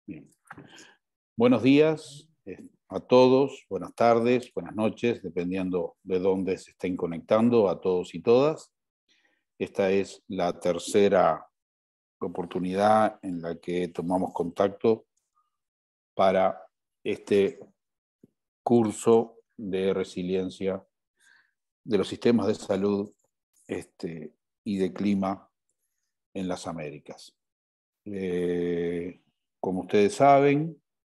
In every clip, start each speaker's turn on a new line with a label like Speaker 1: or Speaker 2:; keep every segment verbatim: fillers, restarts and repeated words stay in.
Speaker 1: Bien. Buenos días eh, a todos, buenas tardes, buenas noches, dependiendo de dónde se estén conectando, a todos y todas. Esta es la tercera oportunidad en la que tomamos contacto para este curso de resiliencia de los sistemas de salud este, y de clima en las Américas. Eh, como ustedes saben,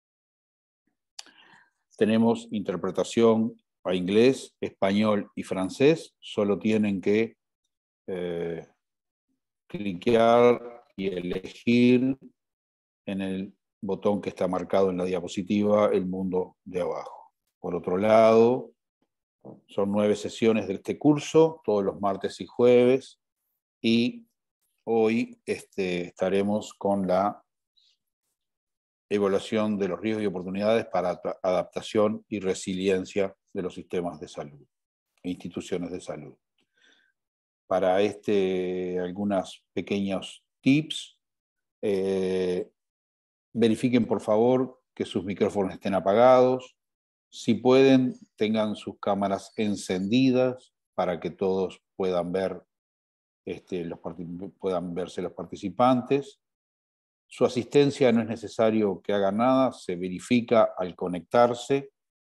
Speaker 1: tenemos interpretación a inglés, español y francés. Solo tienen que eh, cliquear y elegir en el botón que está marcado en la diapositiva el mundo de abajo. Por otro lado, son nueve sesiones de este curso, todos los martes y jueves, y hoy este, estaremos con la evaluación de los riesgos y oportunidades para adaptación y resiliencia de los sistemas de salud e instituciones de salud. Para este, algunos pequeños tips. Eh, verifiquen, por favor, que sus micrófonos estén apagados. Si pueden, tengan sus cámaras encendidas para que todos puedan ver, este, los puedan verse los participantes. Su asistencia no es necesario que hagan nada, se verifica al conectarse.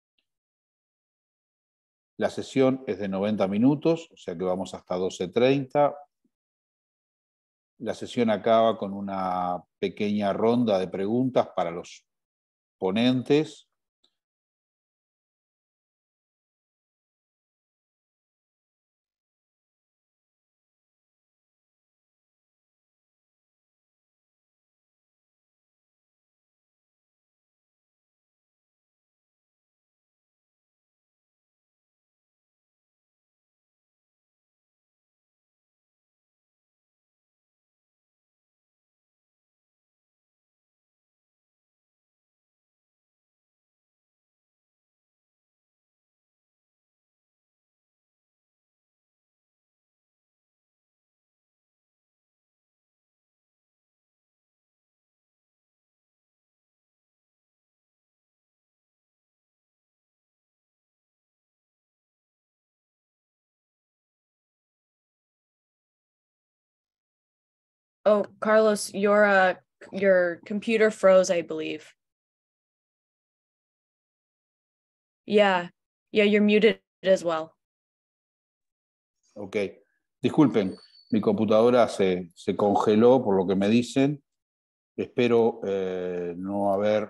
Speaker 1: La sesión es de noventa minutos, o sea que vamos hasta doce treinta. La sesión acaba con una pequeña ronda de preguntas para los ponentes.
Speaker 2: Oh, Carlos, your uh, your computer froze, I believe. Yeah, yeah, you're muted as well.
Speaker 1: Ok, disculpen, mi computadora se, se congeló por lo que me dicen. Espero eh, no haber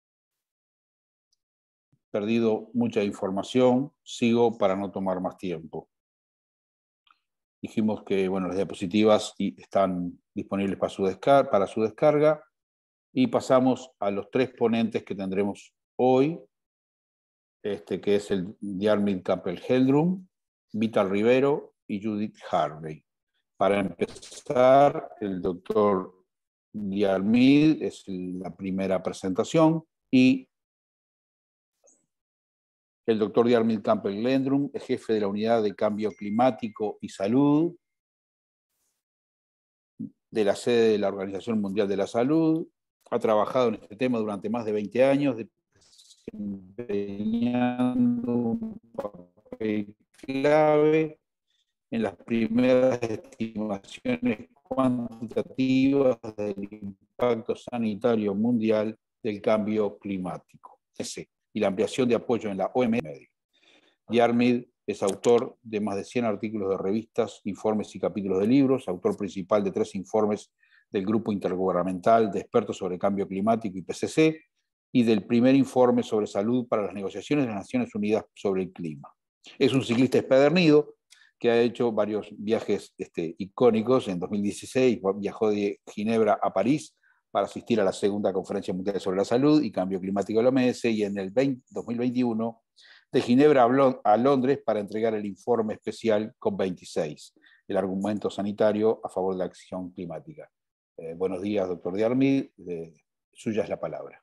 Speaker 1: perdido mucha información. Sigo para no tomar más tiempo. Dijimos que bueno, las diapositivas están disponibles para su, descarga, para su descarga. Y pasamos a los tres ponentes que tendremos hoy, este, que es el Diarmid Campbell-Heldrum, Vital Rivero y Judith Harvey. Para empezar, el doctor Diarmid es la primera presentación y el doctor Diarmid Campbell-Heldrum es jefe de la Unidad de Cambio Climático y Salud de la sede de la Organización Mundial de la Salud. Ha trabajado en este tema durante más de veinte años, desempeñando un papel clave en las primeras estimaciones cuantitativas del impacto sanitario mundial del cambio climático y la ampliación de apoyo en la O M S. Diarmid es autor de más de cien artículos de revistas, informes y capítulos de libros, autor principal de tres informes del Grupo Intergubernamental de Expertos sobre Cambio Climático I P C C y del primer informe sobre salud para las negociaciones de las Naciones Unidas sobre el clima. Es un ciclista empedernido que ha hecho varios viajes este, icónicos. En dos mil dieciséis viajó de Ginebra a París para asistir a la segunda Conferencia Mundial sobre la Salud y Cambio Climático de la O M S, y en el dos mil veintiuno de Ginebra a Londres para entregar el informe especial COP veintiséis, el argumento sanitario a favor de la acción climática. Eh, buenos días, doctor Diarmid. Eh, suya es la palabra.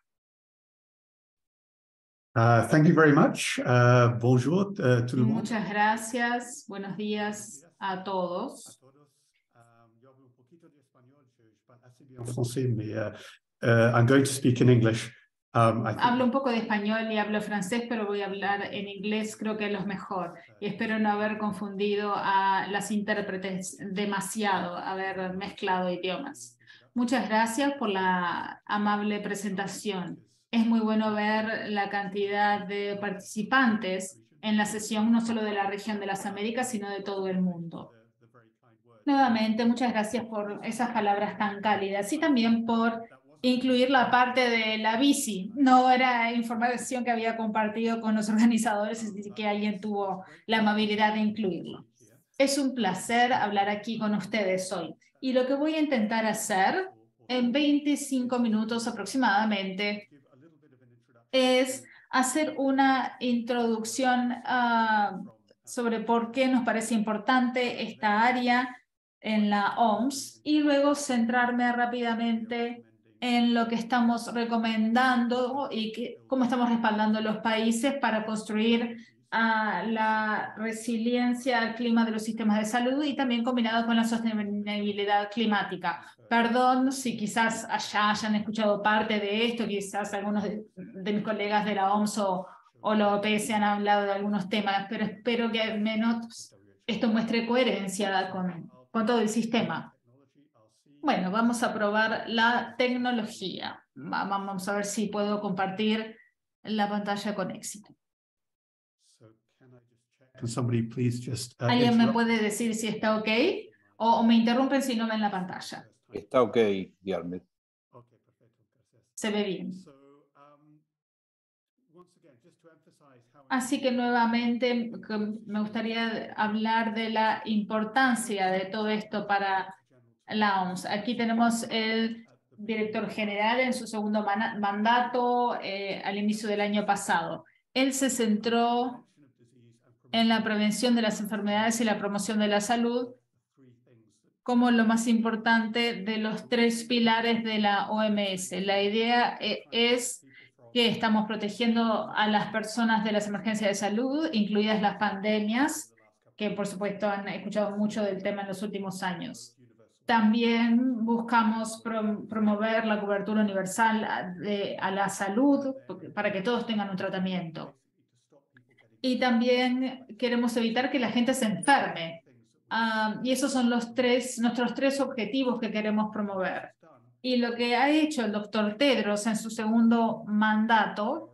Speaker 3: Uh, thank you very much. Uh, bonjour, uh, tout le monde.
Speaker 4: Muchas gracias. Buenos días a todos.
Speaker 3: Yo hablo un poquito de español, je parle assez bien français, mais uh, uh, I'm going to speak in English. Um, I think
Speaker 4: Hablo un poco de español y hablo francés, pero voy a hablar en inglés, creo que es lo mejor. Y espero no haber confundido a las intérpretes demasiado, haber mezclado idiomas. Muchas gracias por la amable presentación. Es muy bueno ver la cantidad de participantes en la sesión, no solo de la región de las Américas, sino de todo el mundo. Nuevamente, muchas gracias por esas palabras tan cálidas y también por incluir la parte de la bici. No era información que había compartido con los organizadores, así que alguien tuvo la amabilidad de incluirlo. Es un placer hablar aquí con ustedes hoy. Y lo que voy a intentar hacer en veinticinco minutos aproximadamente es hacer una introducción uh, sobre por qué nos parece importante esta área en la O M S y luego centrarme rápidamente en lo que estamos recomendando y que, cómo estamos respaldando a los países para construir uh, la resiliencia al clima de los sistemas de salud y también combinado con la sostenibilidad climática. Perdón si quizás allá hayan escuchado parte de esto, quizás algunos de, de mis colegas de la O M S o, o la O P S han hablado de algunos temas, pero espero que al menos esto muestre coherencia con, con todo el sistema. Bueno, vamos a probar la tecnología. Vamos a ver si puedo compartir la pantalla con éxito.
Speaker 3: can somebody please just, uh,
Speaker 4: ¿Alguien me
Speaker 3: interrupt?
Speaker 4: puede decir si está ok? O, o me interrumpen si no ven la pantalla.
Speaker 1: Está ok, Diarmet.
Speaker 3: Okay, perfecto, gracias.
Speaker 4: Se ve bien.
Speaker 3: So, um, once again, just to emphasize how
Speaker 4: Así que nuevamente me gustaría hablar de la importancia de todo esto para la O M S. Aquí tenemos el director general en su segundo man mandato eh, al inicio del año pasado. Él se centró en la prevención de las enfermedades y la promoción de la salud como lo más importante de los tres pilares de la O M S. La idea eh, es que estamos protegiendo a las personas de las emergencias de salud, incluidas las pandemias, que por supuesto han escuchado mucho del tema en los últimos años. También buscamos prom promover la cobertura universal de, a la salud para que todos tengan un tratamiento. Y también queremos evitar que la gente se enferme. Uh, y esos son los tres, nuestros tres objetivos que queremos promover. Y lo que ha hecho el doctor Tedros en su segundo mandato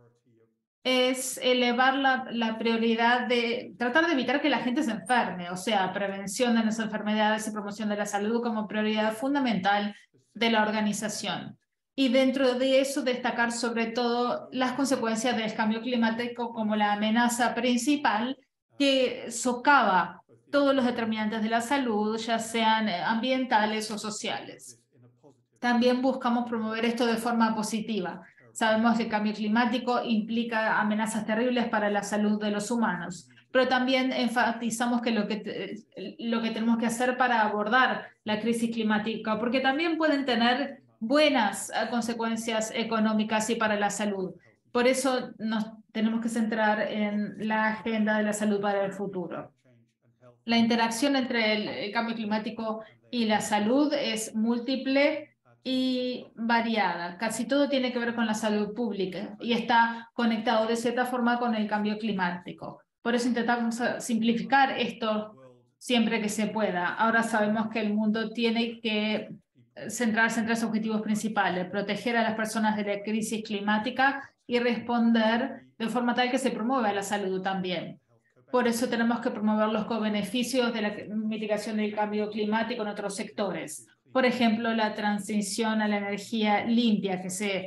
Speaker 4: es elevar la, la prioridad de tratar de evitar que la gente se enferme, o sea, prevención de las enfermedades y promoción de la salud como prioridad fundamental de la organización. Y dentro de eso destacar sobre todo las consecuencias del cambio climático como la amenaza principal que socava todos los determinantes de la salud, ya sean ambientales o sociales. También buscamos promover esto de forma positiva. Sabemos que el cambio climático implica amenazas terribles para la salud de los humanos, pero también enfatizamos que lo que, lo que tenemos que hacer para abordar la crisis climática, porque también pueden tener buenas consecuencias económicas y para la salud. Por eso nos tenemos que centrar en la agenda de la salud para el futuro. La interacción entre el, el cambio climático y la salud es múltiple y variada. Casi todo tiene que ver con la salud pública y está conectado de cierta forma con el cambio climático. Por eso intentamos simplificar esto siempre que se pueda. Ahora sabemos que el mundo tiene que centrarse en tres objetivos principales: proteger a las personas de la crisis climática y responder de forma tal que se promueva la salud también. Por eso tenemos que promover los co-beneficios de la mitigación del cambio climático en otros sectores. Por ejemplo, la transición a la energía limpia, que se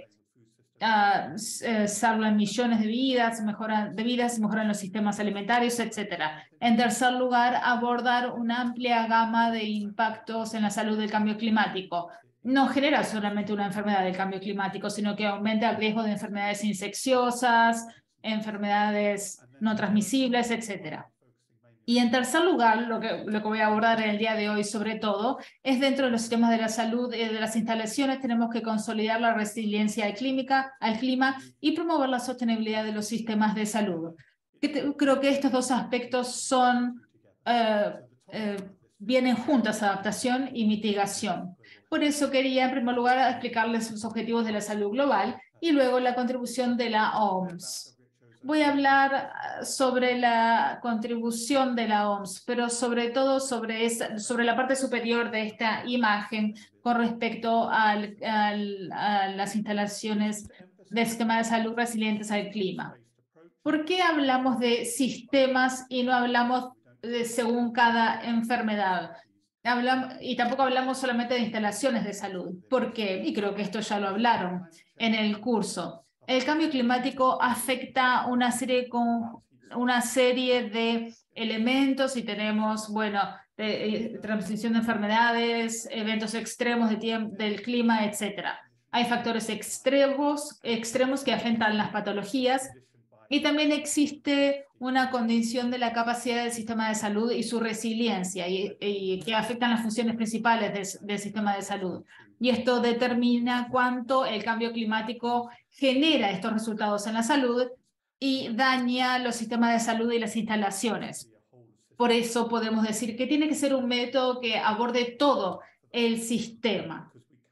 Speaker 4: uh, salvan millones de vidas, mejoran, de vidas, mejoran los sistemas alimentarios, etcétera. En tercer lugar, abordar una amplia gama de impactos en la salud del cambio climático. No genera solamente una enfermedad del cambio climático, sino que aumenta el riesgo de enfermedades infecciosas, enfermedades no transmisibles, etcétera. Y en tercer lugar, lo que, lo que voy a abordar en el día de hoy sobre todo, es dentro de los sistemas de la salud y de las instalaciones tenemos que consolidar la resiliencia al clima, al clima y promover la sostenibilidad de los sistemas de salud. Creo que estos dos aspectos son, eh, eh, vienen juntas, adaptación y mitigación. Por eso quería, en primer lugar, explicarles los objetivos de la salud global y luego la contribución de la O M S. Voy a hablar sobre la contribución de la O M S, pero sobre todo sobre, esa, sobre la parte superior de esta imagen con respecto al, al, a las instalaciones del sistema de salud resilientes al clima. ¿Por qué hablamos de sistemas y no hablamos de según cada enfermedad? Hablamos, y tampoco hablamos solamente de instalaciones de salud. ¿Por qué? Y creo que esto ya lo hablaron en el curso. El cambio climático afecta una serie, con, una serie de elementos y tenemos, bueno, de, transmisión de enfermedades, eventos extremos de tiempo, del clima, etcétera. Hay factores extremos, extremos que afectan las patologías y también existe una condición de la capacidad del sistema de salud y su resiliencia y, y que afectan las funciones principales del, del sistema de salud. Y esto determina cuánto el cambio climático genera estos resultados en la salud y daña los sistemas de salud y las instalaciones. Por eso podemos decir que tiene que ser un método que aborde todo el sistema.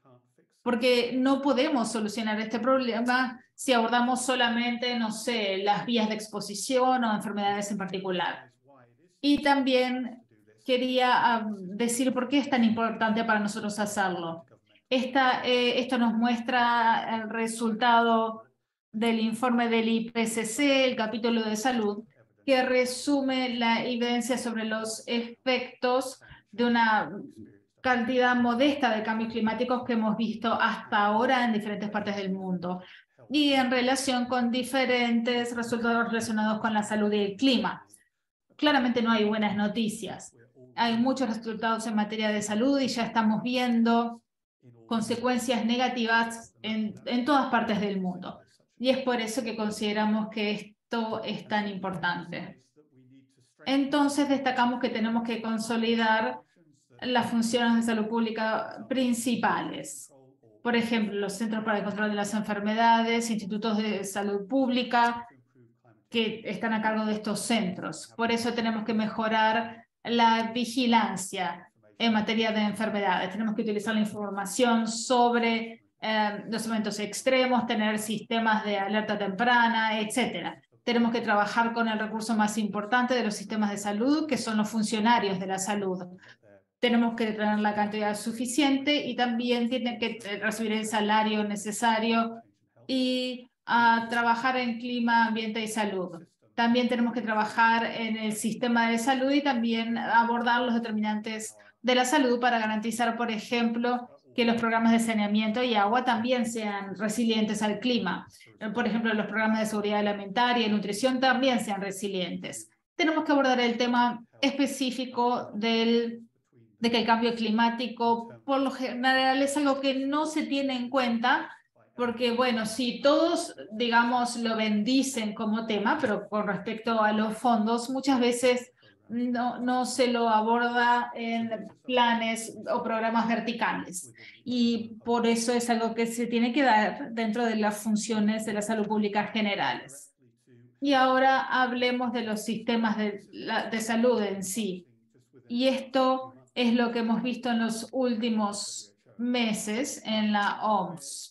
Speaker 4: Porque no podemos solucionar este problema si abordamos solamente, no sé, las vías de exposición o enfermedades en particular. Y también quería decir por qué es tan importante para nosotros hacerlo. Esta, eh, esto nos muestra el resultado del informe del I P C C, el capítulo de salud, que resume la evidencia sobre los efectos de una cantidad modesta de cambios climáticos que hemos visto hasta ahora en diferentes partes del mundo y en relación con diferentes resultados relacionados con la salud y el clima. Claramente no hay buenas noticias. Hay muchos resultados en materia de salud y ya estamos viendo consecuencias negativas en, en todas partes del mundo. Y es por eso que consideramos que esto es tan importante. Entonces destacamos que tenemos que consolidar las funciones de salud pública principales. Por ejemplo, los Centros para el Control de las Enfermedades, institutos de salud pública que están a cargo de estos centros. Por eso tenemos que mejorar la vigilancia en materia de enfermedades. Tenemos que utilizar la información sobre eh, los eventos extremos, tener sistemas de alerta temprana, etcétera. Tenemos que trabajar con el recurso más importante de los sistemas de salud, que son los funcionarios de la salud. Tenemos que tener la cantidad suficiente y también tienen que recibir el salario necesario y a trabajar en clima, ambiente y salud. También tenemos que trabajar en el sistema de salud y también abordar los determinantes de la salud para garantizar, por ejemplo, que los programas de saneamiento y agua también sean resilientes al clima. Por ejemplo, los programas de seguridad alimentaria y nutrición también sean resilientes. Tenemos que abordar el tema específico del de que el cambio climático, por lo general, es algo que no se tiene en cuenta, porque, bueno, sí, todos, digamos, lo bendicen como tema, pero con respecto a los fondos, muchas veces no, no se lo aborda en planes o programas verticales. Y por eso es algo que se tiene que dar dentro de las funciones de la salud pública generales. Y ahora hablemos de los sistemas de, de salud en sí. Y esto es lo que hemos visto en los últimos meses en la O M S,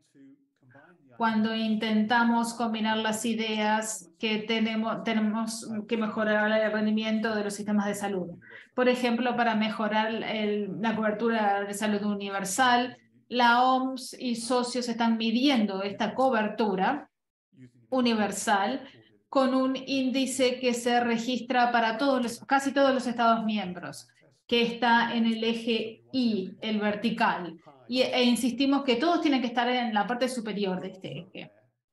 Speaker 4: cuando intentamos combinar las ideas que tenemos, tenemos que mejorar el rendimiento de los sistemas de salud. Por ejemplo, para mejorar el, la cobertura de salud universal, la O M S y socios están midiendo esta cobertura universal con un índice que se registra para todos los, casi todos los Estados miembros, que está en el eje Y, el vertical. Y, e insistimos que todos tienen que estar en la parte superior de este eje.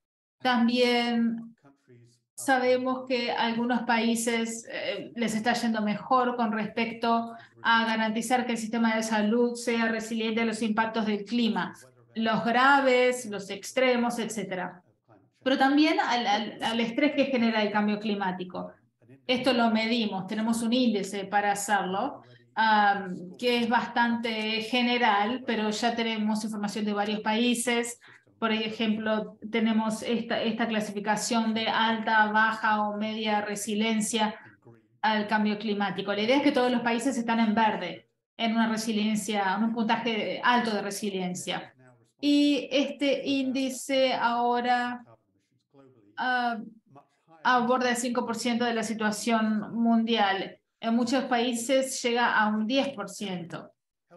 Speaker 4: También sabemos que a algunos países eh, les está yendo mejor con respecto a garantizar que el sistema de salud sea resiliente a los impactos del clima, los graves, los extremos, etcétera. Pero también al, al, al estrés que genera el cambio climático. Esto lo medimos, tenemos un índice para hacerlo, um, que es bastante general, pero ya tenemos información de varios países. Por ejemplo, tenemos esta, esta clasificación de alta, baja o media resiliencia al cambio climático. La idea es que todos los países están en verde, en una resiliencia, en un puntaje alto de resiliencia. Y este índice ahora uh, aborda el cinco por ciento de la situación mundial. En muchos países llega a un diez por ciento.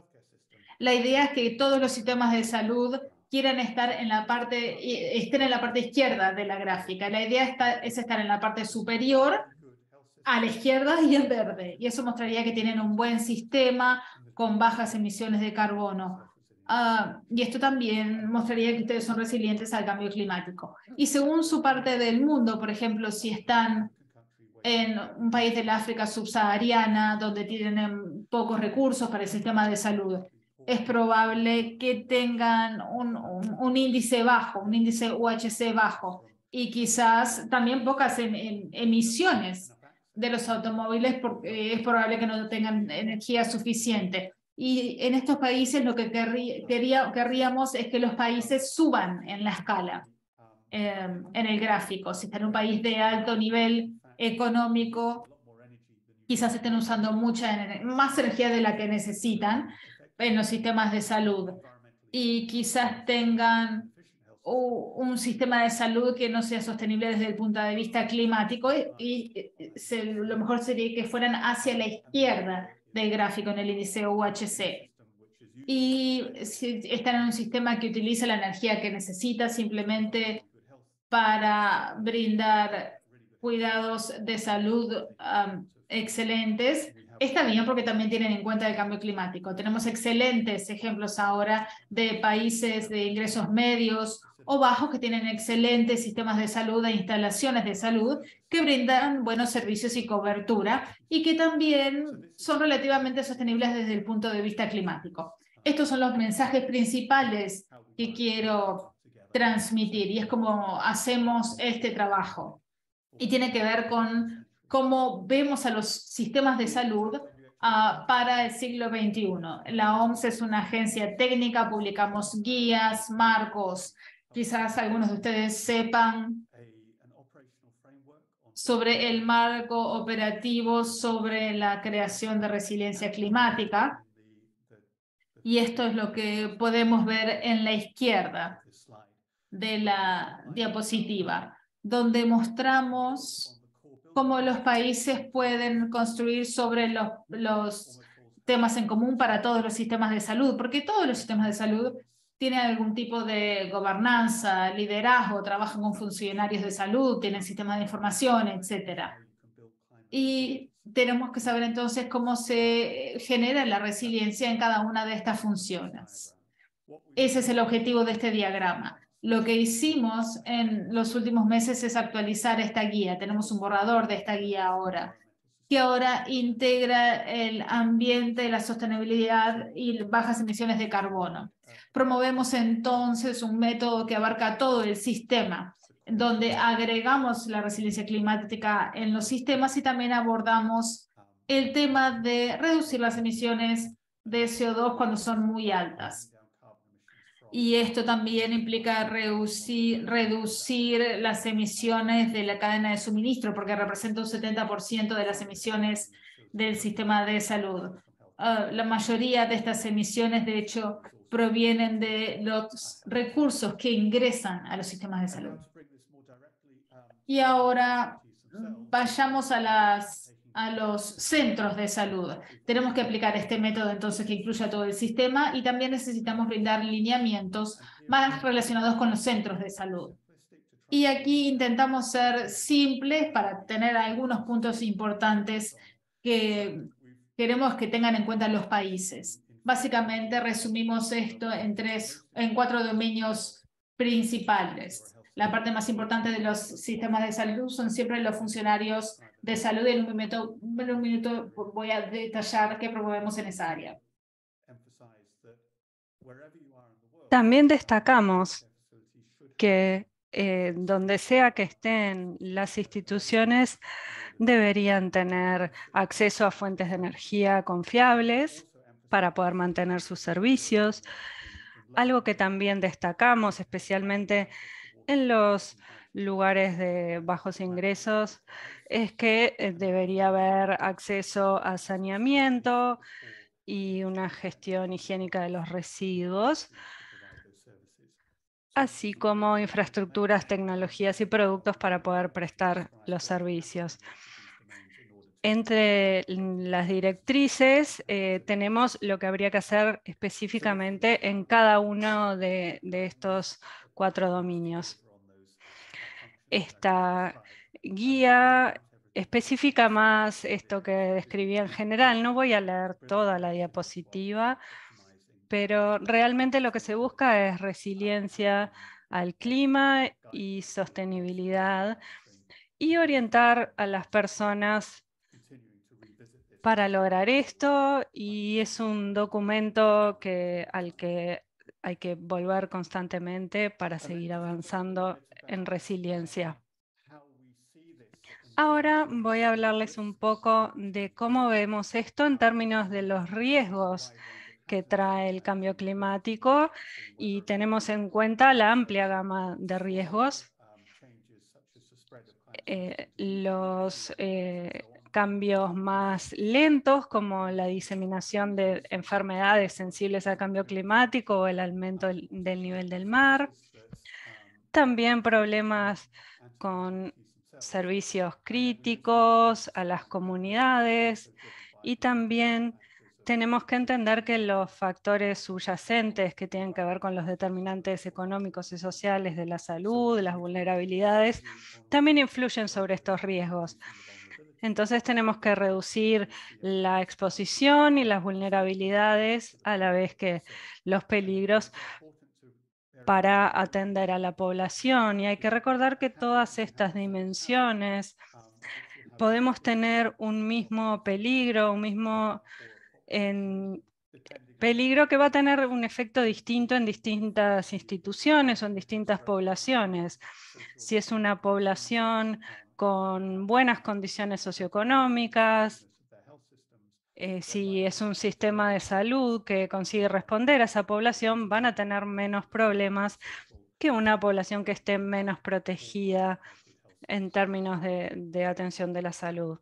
Speaker 4: La idea es que todos los sistemas de salud quieran estar en la parte, estén en la parte izquierda de la gráfica. La idea está, es estar en la parte superior, a la izquierda y en verde. Y eso mostraría que tienen un buen sistema con bajas emisiones de carbono. Uh, y esto también mostraría que ustedes son resilientes al cambio climático. Y según su parte del mundo, por ejemplo, si están en un país del África subsahariana donde tienen pocos recursos para el sistema de salud, es probable que tengan un, un, un índice bajo, un índice U H C bajo, y quizás también pocas em, em, emisiones de los automóviles, porque es probable que no tengan energía suficiente. Y en estos países lo que querrí, quería, querríamos es que los países suban en la escala, eh, en el gráfico. Si están en un país de alto nivel económico, quizás estén usando mucha, más energía de la que necesitan en los sistemas de salud. Y quizás tengan un sistema de salud que no sea sostenible desde el punto de vista climático, y, y se, lo mejor sería que fueran hacia la izquierda del gráfico en el índice U H C. Y si están en un sistema que utiliza la energía que necesita simplemente para brindar cuidados de salud um, excelentes, está bien porque también tienen en cuenta el cambio climático. Tenemos excelentes ejemplos ahora de países de ingresos medios o bajos que tienen excelentes sistemas de salud e instalaciones de salud que brindan buenos servicios y cobertura y que también son relativamente sostenibles desde el punto de vista climático. Estos son los mensajes principales que quiero transmitir y es como hacemos este trabajo. Y tiene que ver con cómo vemos a los sistemas de salud uh, para el siglo veintiuno. La O M S es una agencia técnica, publicamos guías, marcos. Quizás algunos de ustedes sepan sobre el marco operativo sobre la creación de resiliencia climática. Y esto es lo que podemos ver en la izquierda de la diapositiva, donde mostramos cómo los países pueden construir sobre los, los temas en común para todos los sistemas de salud, porque todos los sistemas de salud tienen algún tipo de gobernanza, liderazgo, trabajan con funcionarios de salud, tienen sistemas de información, etcétera. Y tenemos que saber entonces cómo se genera la resiliencia en cada una de estas funciones. Ese es el objetivo de este diagrama. Lo que hicimos en los últimos meses es actualizar esta guía. Tenemos un borrador de esta guía ahora, que ahora integra el ambiente, la sostenibilidad y bajas emisiones de carbono. Promovemos entonces un método que abarca todo el sistema, donde agregamos la resiliencia climática en los sistemas y también abordamos el tema de reducir las emisiones de C O dos cuando son muy altas. Y esto también implica reducir, reducir las emisiones de la cadena de suministro, porque representa un setenta por ciento de las emisiones del sistema de salud. Uh, la mayoría de estas emisiones, de hecho, provienen de los recursos que ingresan a los sistemas de salud. Y ahora vayamos a las... a los centros de salud. Tenemos que aplicar este método entonces que incluya todo el sistema y también necesitamos brindar lineamientos más relacionados con los centros de salud. Y aquí intentamos ser simples para tener algunos puntos importantes que queremos que tengan en cuenta los países. Básicamente resumimos esto en, tres, en cuatro dominios principales. La parte más importante de los sistemas de salud son siempre los funcionarios de salud. En un minuto, en un minuto voy a detallar qué promovemos en esa área.
Speaker 5: También destacamos que eh, donde sea que estén las instituciones deberían tener acceso a fuentes de energía confiables para poder mantener sus servicios. Algo que también destacamos, especialmente en los lugares de bajos ingresos, es que debería haber acceso a saneamiento y una gestión higiénica de los residuos, así como infraestructuras, tecnologías y productos para poder prestar los servicios. Entre las directrices eh, tenemos lo que habría que hacer específicamente en cada uno de, de estos cuatro dominios. Esta guía especifica más esto que describí en general. No voy a leer toda la diapositiva, pero realmente lo que se busca es resiliencia al clima y sostenibilidad y orientar a las personas para lograr esto, y es un documento que, al que hay que volver constantemente para seguir avanzando en resiliencia. Ahora voy a hablarles un poco de cómo vemos esto en términos de los riesgos que trae el cambio climático, y tenemos en cuenta la amplia gama de riesgos. Eh, los eh, cambios más lentos, como la diseminación de enfermedades sensibles al cambio climático o el aumento del, del nivel del mar. También problemas con servicios críticos a las comunidades, y también tenemos que entender que los factores subyacentes que tienen que ver con los determinantes económicos y sociales de la salud, las vulnerabilidades, también influyen sobre estos riesgos. Entonces tenemos que reducir la exposición y las vulnerabilidades a la vez que los peligros para atender a la población. Y hay que recordar que todas estas dimensiones, podemos tener un mismo peligro, un mismo en peligro que va a tener un efecto distinto en distintas instituciones o en distintas poblaciones. Si es una población con buenas condiciones socioeconómicas, eh, si es un sistema de salud que consigue responder a esa población, van a tener menos problemas que una población que esté menos protegida en términos de, de atención de la salud.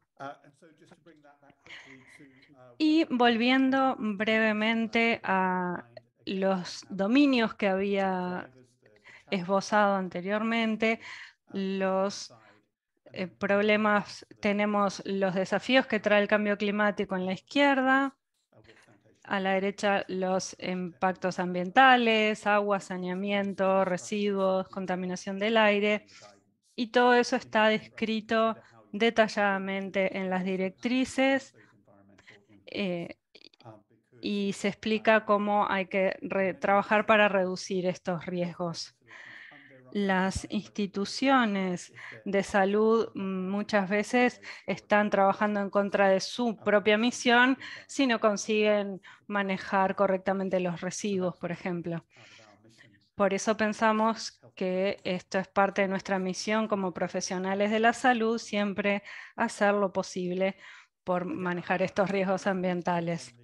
Speaker 5: Y volviendo brevemente a los dominios que había esbozado anteriormente, los eh, problemas, tenemos los desafíos que trae el cambio climático en la izquierda, a la derecha los impactos ambientales, agua, saneamiento, residuos, contaminación del aire, y todo eso está descrito detalladamente en las directrices. Eh, y se explica cómo hay que trabajar para reducir estos riesgos. Las instituciones de salud muchas veces están trabajando en contra de su propia misión si no consiguen manejar correctamente los residuos, por ejemplo. Por eso pensamos que esto es parte de nuestra misión como profesionales de la salud, siempre hacer lo posible por manejar estos riesgos ambientales.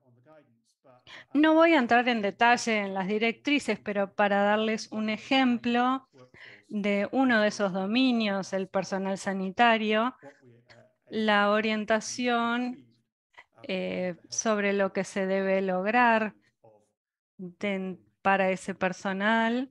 Speaker 5: No voy a entrar en detalle en las directrices, pero para darles un ejemplo de uno de esos dominios, el personal sanitario, la orientación eh, sobre lo que se debe lograr de, para ese personal,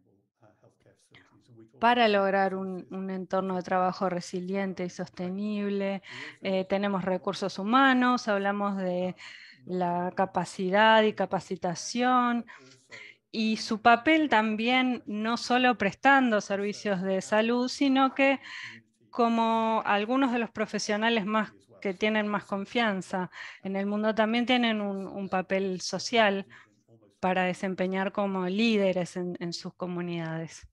Speaker 5: para lograr un, un entorno de trabajo resiliente y sostenible. Eh, tenemos recursos humanos, hablamos de la capacidad y capacitación, y su papel también no solo prestando servicios de salud, sino que como algunos de los profesionales más que tienen más confianza en el mundo también tienen un, un papel social para desempeñar como líderes en, en sus comunidades.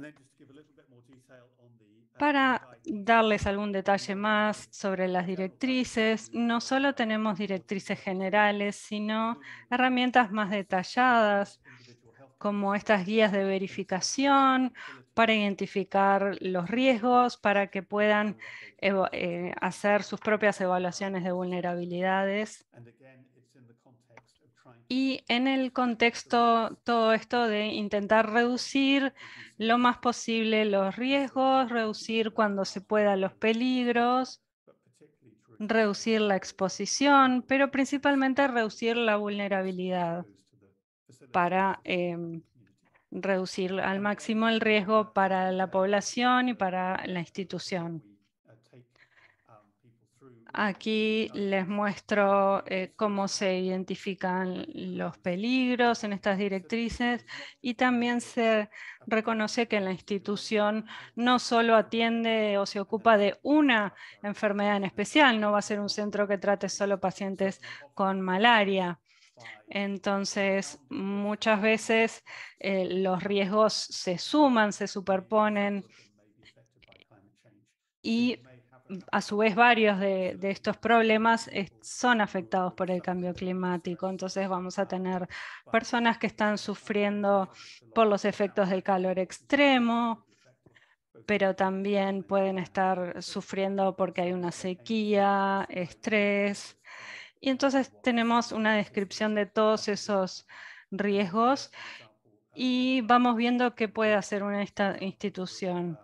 Speaker 5: Para darles algún detalle más sobre las directrices, no solo tenemos directrices generales, sino herramientas más detalladas, como estas guías de verificación para identificar los riesgos, para que puedan eh, hacer sus propias evaluaciones de vulnerabilidades. Y en el contexto, todo esto de intentar reducir lo más posible los riesgos, reducir cuando se pueda los peligros, reducir la exposición, pero principalmente reducir la vulnerabilidad para em, reducir al máximo el riesgo para la población y para la institución. Aquí les muestro eh, cómo se identifican los peligros en estas directrices y también se reconoce que la institución no solo atiende o se ocupa de una enfermedad en especial, no va a ser un centro que trate solo pacientes con malaria. Entonces, muchas veces eh, los riesgos se suman, se superponen y a su vez varios de, de estos problemas es, son afectados por el cambio climático. Entonces vamos a tener personas que están sufriendo por los efectos del calor extremo, pero también pueden estar sufriendo porque hay una sequía, estrés. Y entonces tenemos una descripción de todos esos riesgos y vamos viendo qué puede hacer una esta institución.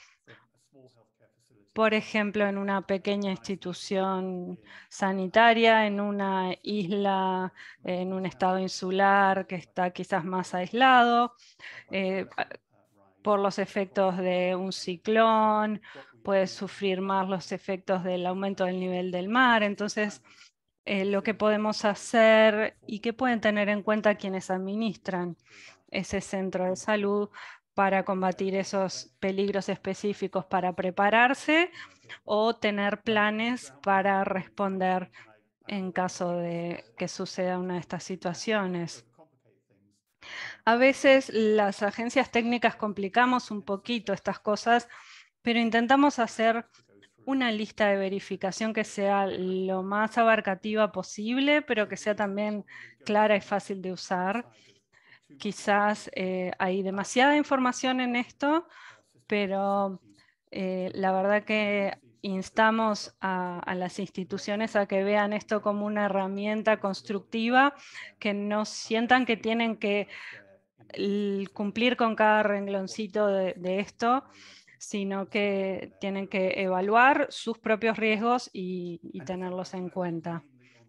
Speaker 5: Por ejemplo, en una pequeña institución sanitaria, en una isla, en un estado insular que está quizás más aislado, eh, por los efectos de un ciclón, puede sufrir más los efectos del aumento del nivel del mar. Entonces, eh, lo que podemos hacer y que pueden tener en cuenta quienes administran ese centro de salud para combatir esos peligros específicos, para prepararse o tener planes para responder en caso de que suceda una de estas situaciones. A veces las agencias técnicas complicamos un poquito estas cosas, pero intentamos hacer una lista de verificación que sea lo más abarcativa posible, pero que sea también clara y fácil de usar. Quizás eh, hay demasiada información en esto, pero eh, la verdad que instamos a, a las instituciones a que vean esto como una herramienta constructiva, que no sientan que tienen que el cumplir con cada rengloncito de, de esto, sino que tienen que evaluar sus propios riesgos y, y tenerlos en cuenta.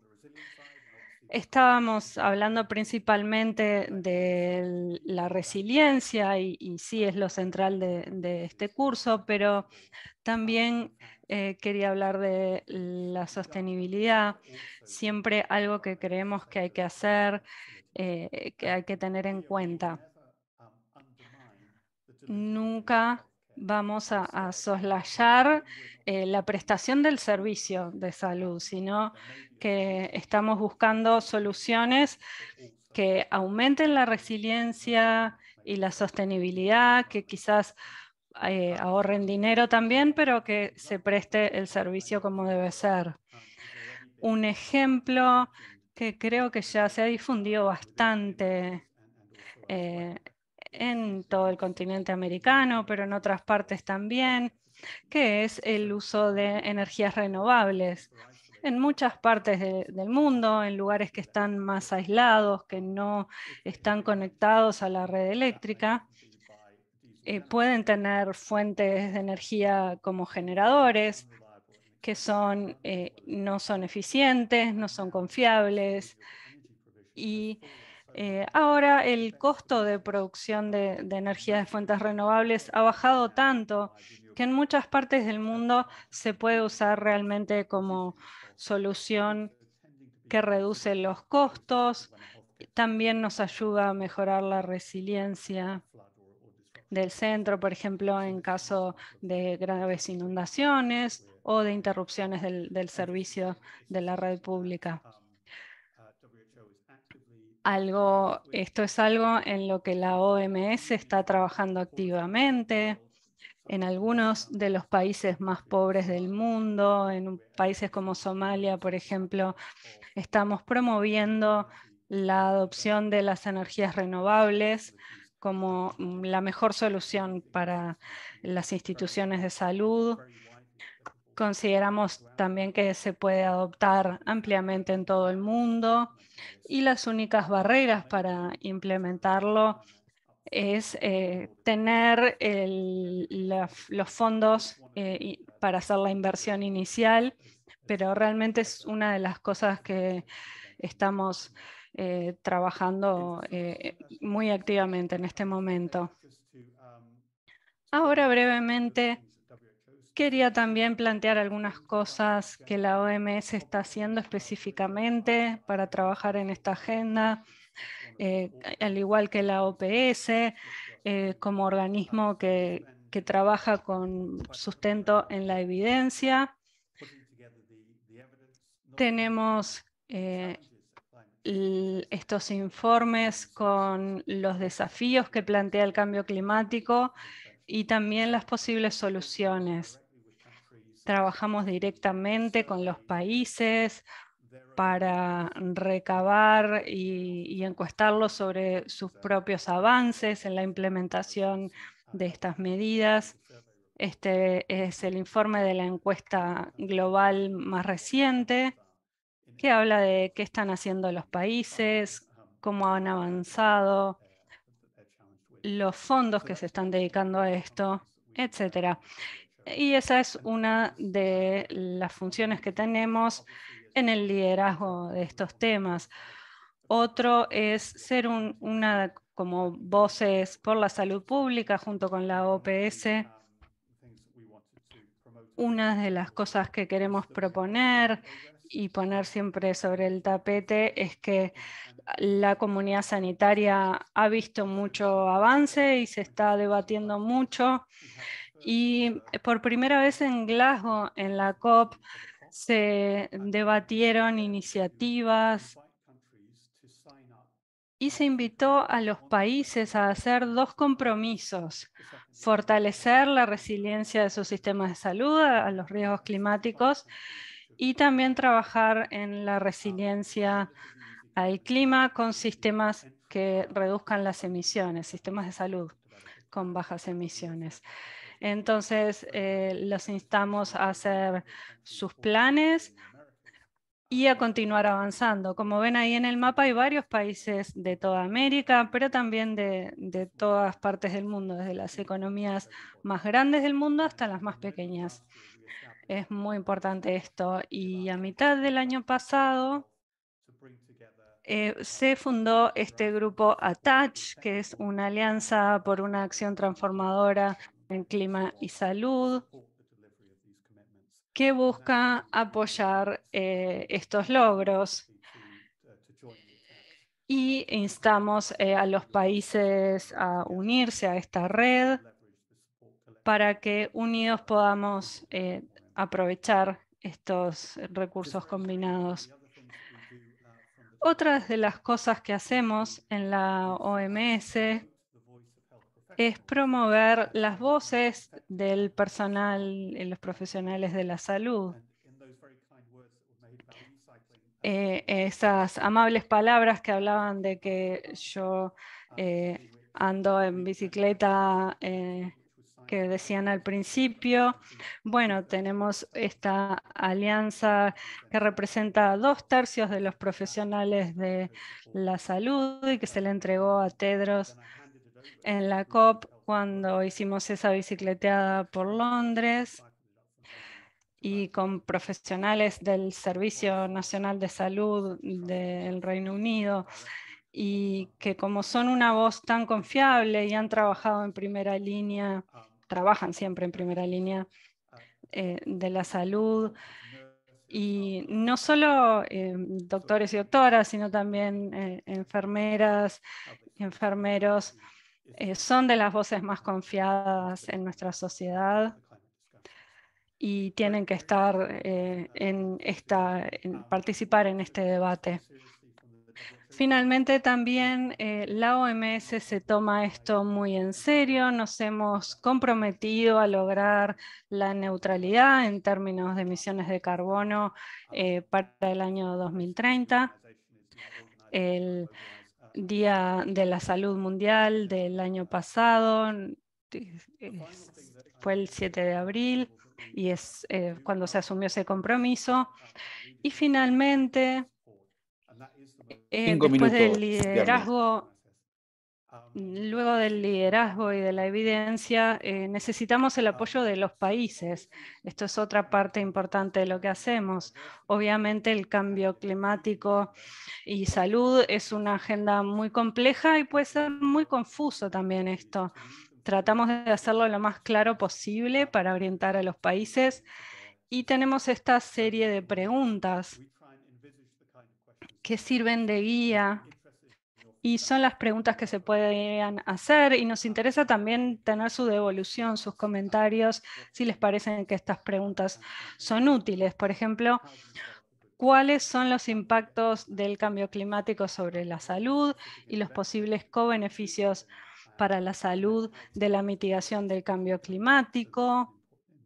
Speaker 5: Estábamos hablando principalmente de la resiliencia y, y sí es lo central de, de este curso, pero también eh, quería hablar de la sostenibilidad, siempre algo que creemos que hay que hacer, eh, que hay que tener en cuenta. Nunca vamos a, a soslayar eh, la prestación del servicio de salud, sino que estamos buscando soluciones que aumenten la resiliencia y la sostenibilidad, que quizás eh, ahorren dinero también, pero que se preste el servicio como debe ser. Un ejemplo que creo que ya se ha difundido bastante eh, en todo el continente americano, pero en otras partes también, que es el uso de energías renovables. En muchas partes de, del mundo, en lugares que están más aislados, que no están conectados a la red eléctrica, eh, pueden tener fuentes de energía como generadores, que son, eh, no son eficientes, no son confiables, y eh, ahora el costo de producción de, de energía de fuentes renovables ha bajado tanto que en muchas partes del mundo se puede usar realmente como solución que reduce los costos, también nos ayuda a mejorar la resiliencia del centro, por ejemplo, en caso de graves inundaciones o de interrupciones del, del servicio de la red pública. Algo, esto es algo en lo que la O M S está trabajando activamente. En algunos de los países más pobres del mundo, en países como Somalia, por ejemplo, estamos promoviendo la adopción de las energías renovables como la mejor solución para las instituciones de salud. Consideramos también que se puede adoptar ampliamente en todo el mundo y las únicas barreras para implementarlo es eh, tener el, la, los fondos eh, para hacer la inversión inicial pero realmente es una de las cosas que estamos eh, trabajando eh, muy activamente en este momento. Ahora brevemente quería también plantear algunas cosas que la O M S está haciendo específicamente para trabajar en esta agenda, eh, al igual que la O P S, eh, como organismo que, que trabaja con sustento en la evidencia. Tenemos eh, estos informes con los desafíos que plantea el cambio climático y también las posibles soluciones. Trabajamos directamente con los países para recabar y, y encuestarlos sobre sus propios avances en la implementación de estas medidas. Este es el informe de la encuesta global más reciente, que habla de qué están haciendo los países, cómo han avanzado, los fondos que se están dedicando a esto, etcétera. Y esa es una de las funciones que tenemos en el liderazgo de estos temas. Otro es ser un, una como voces por la salud pública junto con la O P S. Una de las cosas que queremos proponer y poner siempre sobre el tapete es que la comunidad sanitaria ha visto mucho avance y se está debatiendo mucho. Y por primera vez en Glasgow, en la COP, se debatieron iniciativas y se invitó a los países a hacer dos compromisos: fortalecer la resiliencia de sus sistemas de salud a los riesgos climáticos y también trabajar en la resiliencia al clima con sistemas que reduzcan las emisiones, sistemas de salud con bajas emisiones. Entonces, eh, los instamos a hacer sus planes y a continuar avanzando. Como ven ahí en el mapa, hay varios países de toda América, pero también de, de todas partes del mundo, desde las economías más grandes del mundo hasta las más pequeñas. Es muy importante esto. Y a mitad del año pasado eh, se fundó este grupo ATTACH, que es una alianza por una acción transformadora en clima y salud, que busca apoyar eh, estos logros. Y instamos eh, a los países a unirse a esta red para que unidos podamos eh, aprovechar estos recursos combinados. Otras de las cosas que hacemos en la O M S es promover las voces del personal y los profesionales de la salud. Eh, esas amables palabras que hablaban de que yo eh, ando en bicicleta, eh, que decían al principio. Bueno, tenemos esta alianza que representa a dos tercios de los profesionales de la salud y que se le entregó a Tedros en la COP cuando hicimos esa bicicleteada por Londres, y con profesionales del Servicio Nacional de Salud del Reino Unido, y que como son una voz tan confiable y han trabajado en primera línea, trabajan siempre en primera línea eh, de la salud, y no solo eh, doctores y doctoras, sino también eh, enfermeras y enfermeros, eh, son de las voces más confiadas en nuestra sociedad y tienen que estar eh, en esta, en participar en este debate. Finalmente, también eh, la O M S se toma esto muy en serio. Nos hemos comprometido a lograr la neutralidad en términos de emisiones de carbono eh, para el año dos mil treinta. El Día de la Salud Mundial del año pasado fue el siete de abril y es eh, cuando se asumió ese compromiso. Y finalmente, Eh,
Speaker 1: Cinco
Speaker 5: después del
Speaker 1: minutos,
Speaker 5: liderazgo, luego del liderazgo y de la evidencia, eh, necesitamos el apoyo de los países. Esto es otra parte importante de lo que hacemos. Obviamente el cambio climático y salud es una agenda muy compleja y puede ser muy confuso también esto. Tratamos de hacerlo lo más claro posible para orientar a los países y tenemos esta serie de preguntas que sirven de guía. Y son las preguntas que se pueden hacer y nos interesa también tener su devolución, sus comentarios, si les parecen que estas preguntas son útiles. Por ejemplo, ¿cuáles son los impactos del cambio climático sobre la salud y los posibles co-beneficios para la salud de la mitigación del cambio climático?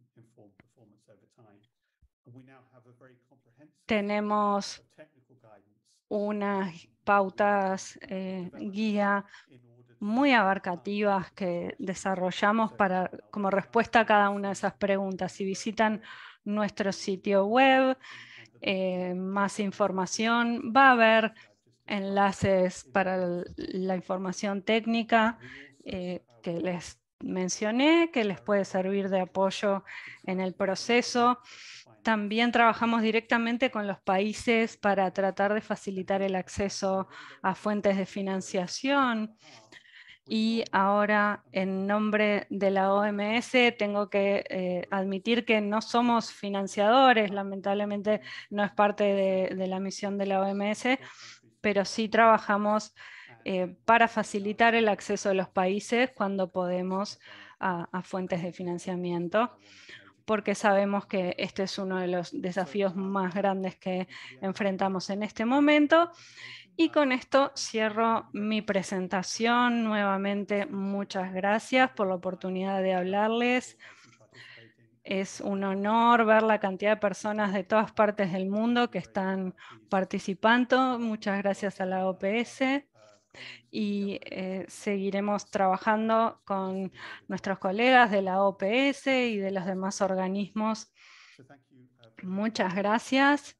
Speaker 5: Tenemos unas pautas eh, guía muy abarcativas que desarrollamos para, como respuesta a cada una de esas preguntas. Si visitan nuestro sitio web, eh, más información, va a haber enlaces para la información técnica eh, que les mencioné, que les puede servir de apoyo en el proceso. También trabajamos directamente con los países para tratar de facilitar el acceso a fuentes de financiación. Y ahora, en nombre de la O M S, tengo que eh, admitir que no somos financiadores, lamentablemente no es parte de, de la misión de la O M S, pero sí trabajamos eh, para facilitar el acceso de los países cuando podemos a, a fuentes de financiamiento, porque sabemos que este es uno de los desafíos más grandes que enfrentamos en este momento. Y con esto cierro mi presentación. Nuevamente, muchas gracias por la oportunidad de hablarles. Es un honor ver la cantidad de personas de todas partes del mundo que están participando. Muchas gracias a la O P S. Y eh, seguiremos trabajando con nuestros colegas de la O P S y de los demás organismos. Muchas gracias.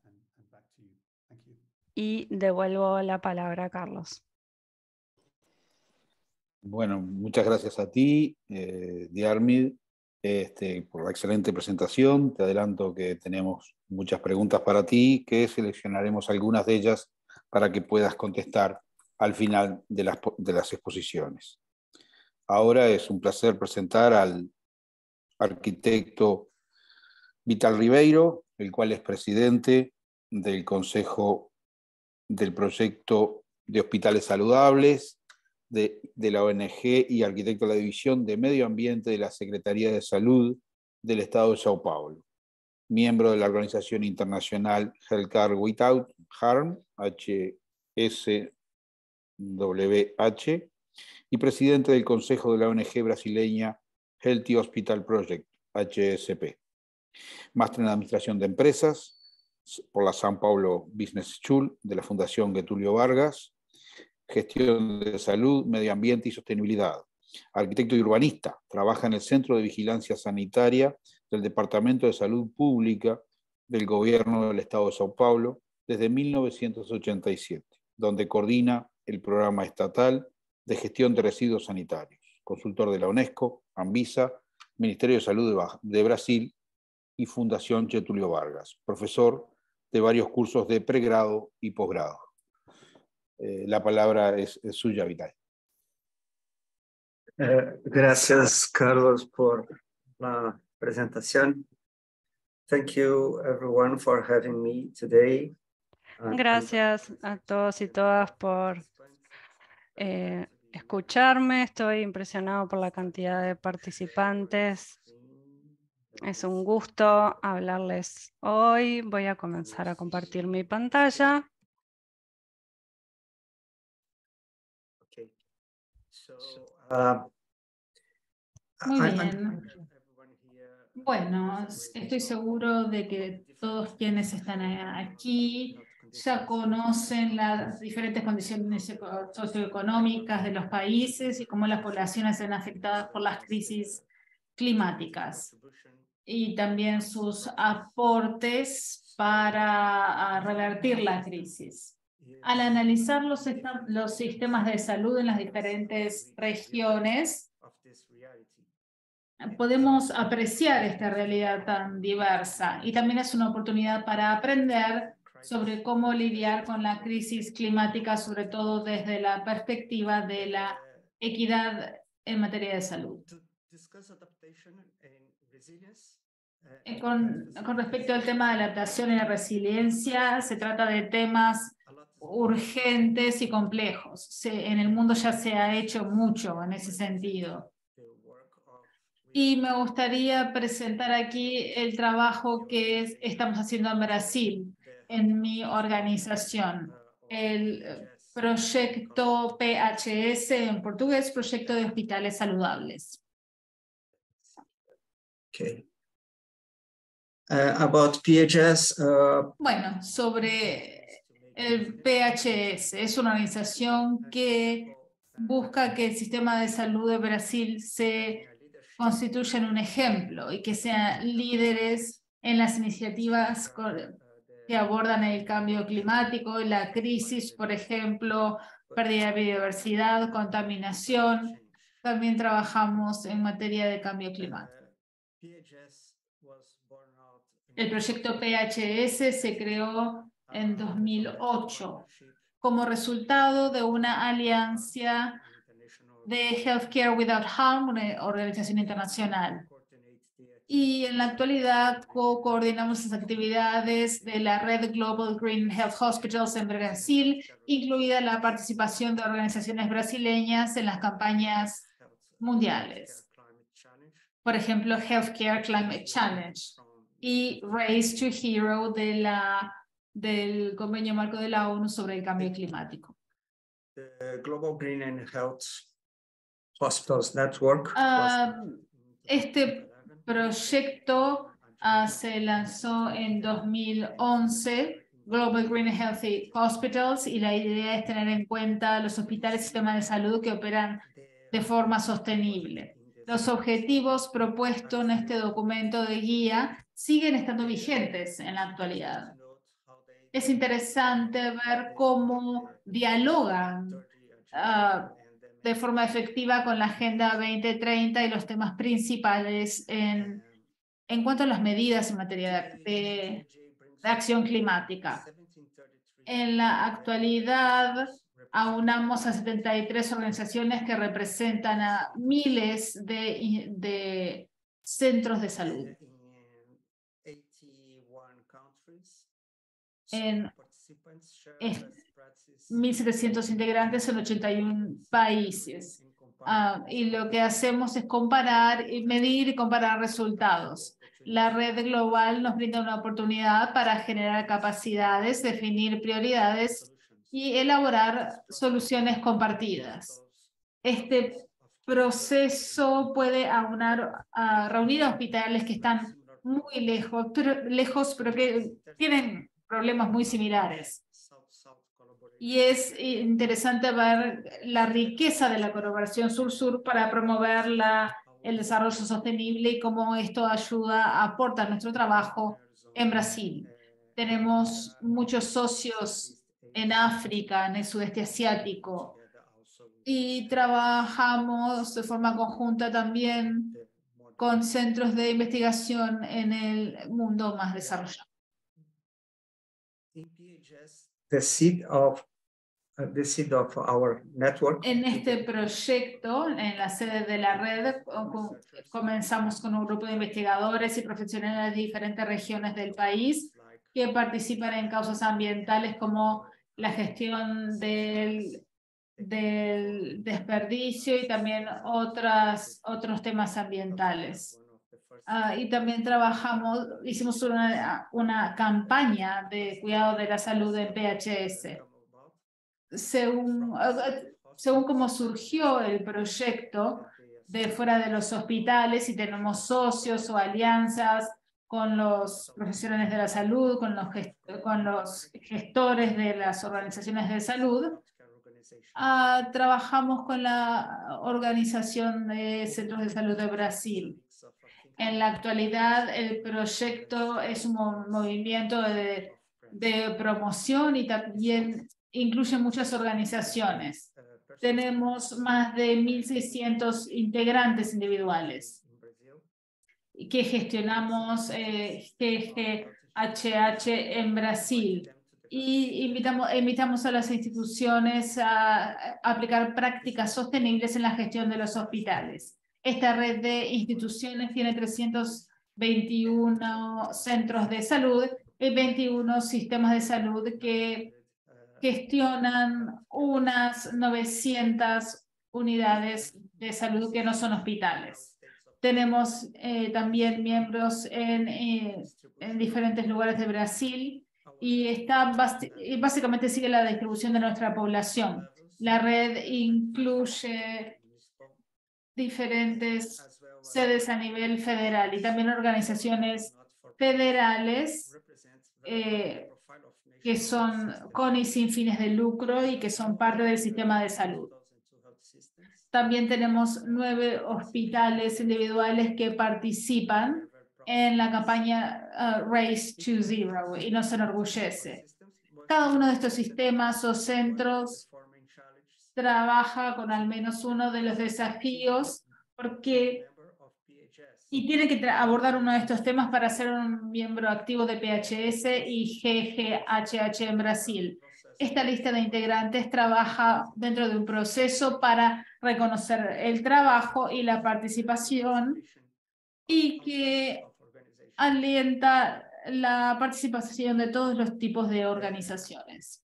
Speaker 5: Y devuelvo la palabra a Carlos.
Speaker 1: Bueno, muchas gracias a ti, eh, Diarmid, este, por la excelente presentación. Te adelanto que tenemos muchas preguntas para ti, que seleccionaremos algunas de ellas para que puedas contestar al final de las, de las exposiciones. Ahora es un placer presentar al arquitecto Vital Ribeiro, el cual es presidente del Consejo del Proyecto de Hospitales Saludables de, de la O N G y arquitecto de la División de Medio Ambiente de la Secretaría de Salud del Estado de Sao Paulo. Miembro de la organización internacional Healthcare Without Harm, H S W H, y presidente del Consejo de la O N G brasileña Healthy Hospital Project, H S P. Máster en Administración de Empresas por la São Paulo Business School de la Fundación Getúlio Vargas, Gestión de Salud, Medio Ambiente y Sostenibilidad. Arquitecto y urbanista, trabaja en el Centro de Vigilancia Sanitaria del Departamento de Salud Pública del Gobierno del Estado de São Paulo desde mil novecientos ochenta y siete, donde coordina el Programa Estatal de Gestión de Residuos Sanitarios, consultor de la UNESCO, Anvisa, Ministerio de Salud de Brasil y Fundación Getúlio Vargas, profesor de varios cursos de pregrado y posgrado. Eh, la palabra es, es suya, Vital.
Speaker 6: Eh, gracias, Carlos, por la presentación. Thank you, everyone, for having me today. Uh,
Speaker 5: Gracias a todos y todas por eh, escucharme. Estoy impresionado por la cantidad de participantes. Es un gusto hablarles hoy. Voy a comenzar a compartir mi pantalla.
Speaker 6: Okay. So, uh,
Speaker 4: Muy
Speaker 6: I-
Speaker 4: bien. Bueno, estoy seguro de que todos quienes están aquí ya conocen las diferentes condiciones eco- socioeconómicas de los países y cómo las poblaciones se ven afectadas por las crisis climáticas y también sus aportes para ah, revertir la crisis. Al analizar los, los sistemas de salud en las diferentes regiones, podemos apreciar esta realidad tan diversa y también es una oportunidad para aprender sobre cómo lidiar con la crisis climática, sobre todo desde la perspectiva de la equidad en materia de salud. Con, con respecto al tema de adaptación y la resiliencia, se trata de temas urgentes y complejos. Se, en el mundo ya se ha hecho mucho en ese sentido. Y me gustaría presentar aquí el trabajo que es, estamos haciendo en Brasil, en mi organización. El proyecto P H S, en portugués, Proyecto de Hospitales Saludables.
Speaker 6: Okay. Uh, about P H S. Uh,
Speaker 4: bueno, sobre el P H S, es una organización que busca que el sistema de salud de Brasil se constituya en un ejemplo y que sean líderes en las iniciativas que abordan el cambio climático, la crisis, por ejemplo, pérdida de biodiversidad, contaminación. También trabajamos en materia de cambio climático. El proyecto P H S se creó en dos mil ocho como resultado de una alianza de Healthcare Without Harm, una organización internacional. Y en la actualidad co-coordinamos las actividades de la red Global Green Health Hospitals en Brasil, incluida la participación de organizaciones brasileñas en las campañas mundiales. Por ejemplo, Healthcare Climate Challenge y Race to Hero de la, del Convenio Marco de la ONU sobre el Cambio Climático.
Speaker 6: The Global Green and Health Hospitals Network.
Speaker 4: Uh, este proyecto uh, se lanzó en dos mil once, Global Green and Healthy Hospitals, y la idea es tener en cuenta los hospitales y sistemas de salud que operan de forma sostenible. Los objetivos propuestos en este documento de guía siguen estando vigentes en la actualidad. Es interesante ver cómo dialogan uh, de forma efectiva con la Agenda veinte treinta y los temas principales en, en cuanto a las medidas en materia de, de acción climática. En la actualidad, aunamos a setenta y tres organizaciones que representan a miles de, de centros de salud. En, en mil setecientos integrantes en ochenta y uno países. Uh, y lo que hacemos es comparar, y medir y comparar resultados. La red global nos brinda una oportunidad para generar capacidades, definir prioridades y elaborar soluciones compartidas. Este proceso puede aunar, uh, reunir a hospitales que están muy lejos, pero, lejos, pero que tienen problemas muy similares. Y es interesante ver la riqueza de la colaboración sur-sur para promover la, el desarrollo sostenible y cómo esto ayuda, aporta a nuestro trabajo en Brasil. Tenemos muchos socios en África, en el sudeste asiático, y trabajamos de forma conjunta también con centros de investigación en el mundo más desarrollado.
Speaker 6: The seed of uh, the seed of our network.
Speaker 4: En este proyecto, en la sede de la red, comenzamos con un grupo de investigadores y profesionales de diferentes regiones del país que participan en causas ambientales como la gestión del, del desperdicio y también otras, otros temas ambientales. Uh, y también trabajamos, hicimos una, una campaña de cuidado de la salud en P H S. Según, según cómo surgió el proyecto de fuera de los hospitales, y tenemos socios o alianzas con los profesionales de la salud, con los, gest con los gestores de las organizaciones de salud, uh, trabajamos con la Organización de Centros de Salud de Brasil. En la actualidad, el proyecto es un movimiento de, de promoción y también incluye muchas organizaciones. Tenemos más de mil seiscientos integrantes individuales que gestionamos eh, G G H H en Brasil. Y invitamos, invitamos a las instituciones a, a aplicar prácticas sostenibles en la gestión de los hospitales. Esta red de instituciones tiene trescientos veintiuno centros de salud y veintiuno sistemas de salud que gestionan unas novecientas unidades de salud que no son hospitales. Tenemos eh, también miembros en, eh, en diferentes lugares de Brasil y está y básicamente sigue la distribución de nuestra población. La red incluye diferentes sedes a nivel federal y también organizaciones federales eh, que son con y sin fines de lucro y que son parte del sistema de salud. También tenemos nueve hospitales individuales que participan en la campaña uh, Race to Zero y nos enorgullece. Cada uno de estos sistemas o centros trabaja con al menos uno de los desafíos porque y tiene que abordar uno de estos temas para ser un miembro activo de P H S y G G H H en Brasil. Esta lista de integrantes trabaja dentro de un proceso para reconocer el trabajo y la participación y que alienta la participación de todos los tipos de organizaciones.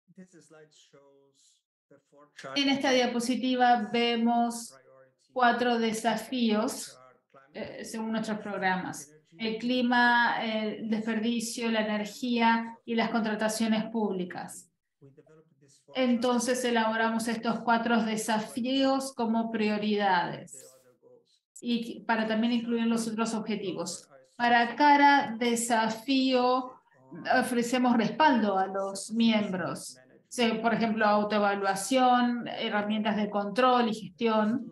Speaker 4: En esta diapositiva vemos cuatro desafíos eh, según nuestros programas. El clima, el desperdicio, la energía y las contrataciones públicas. Entonces elaboramos estos cuatro desafíos como prioridades y para también incluir los otros objetivos. Para cada desafío ofrecemos respaldo a los miembros. Por ejemplo, autoevaluación, herramientas de control y gestión.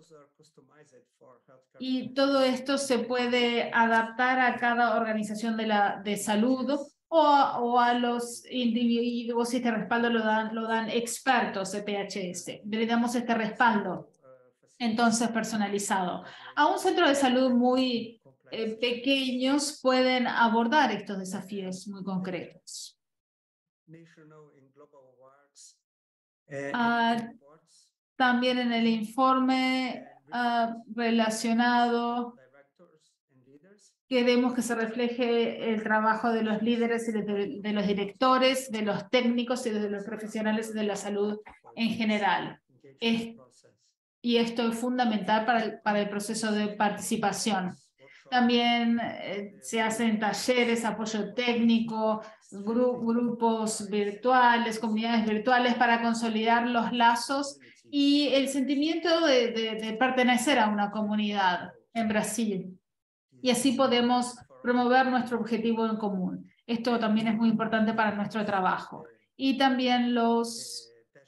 Speaker 4: Y todo esto se puede adaptar a cada organización de, la, de salud o a, o a los individuos, y este respaldo lo dan, lo dan expertos de P H S. Le damos este respaldo, entonces personalizado. A un centro de salud muy eh, pequeños pueden abordar estos desafíos muy concretos. Uh, también en el informe uh, relacionado queremos que se refleje el trabajo de los líderes y de, de los directores, de los técnicos y de los profesionales de la salud en general. Es, y esto es fundamental para el, para el proceso de participación. También eh, se hacen talleres, apoyo técnico, gru grupos virtuales, comunidades virtuales para consolidar los lazos y el sentimiento de, de, de pertenecer a una comunidad en Brasil. Y así podemos promover nuestro objetivo en común. Esto también es muy importante para nuestro trabajo. Y también los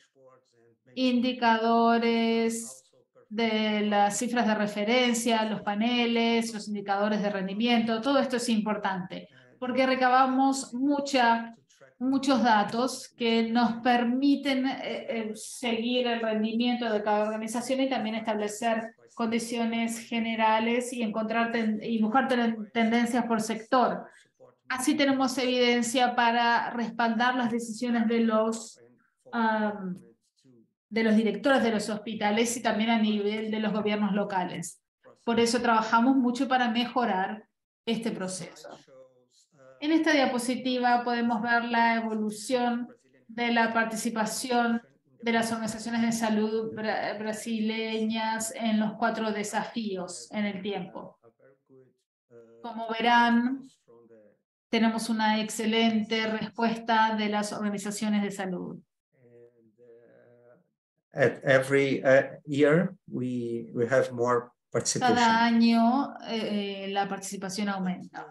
Speaker 4: indicadores de las cifras de referencia, los paneles, los indicadores de rendimiento, todo esto es importante, porque recabamos mucha, muchos datos que nos permiten eh, seguir el rendimiento de cada organización y también establecer condiciones generales y encontrar ten, y buscar ten, tendencias por sector. Así tenemos evidencia para respaldar las decisiones de los um, de los directores de los hospitales y también a nivel de los gobiernos locales. Por eso trabajamos mucho para mejorar este proceso. En esta diapositiva podemos ver la evolución de la participación de las organizaciones de salud bra- brasileñas en los cuatro desafíos en el tiempo. Como verán, tenemos una excelente respuesta de las organizaciones de salud.
Speaker 6: At every uh, year, we, we have more participation.
Speaker 4: Cada año eh, la participación aumenta.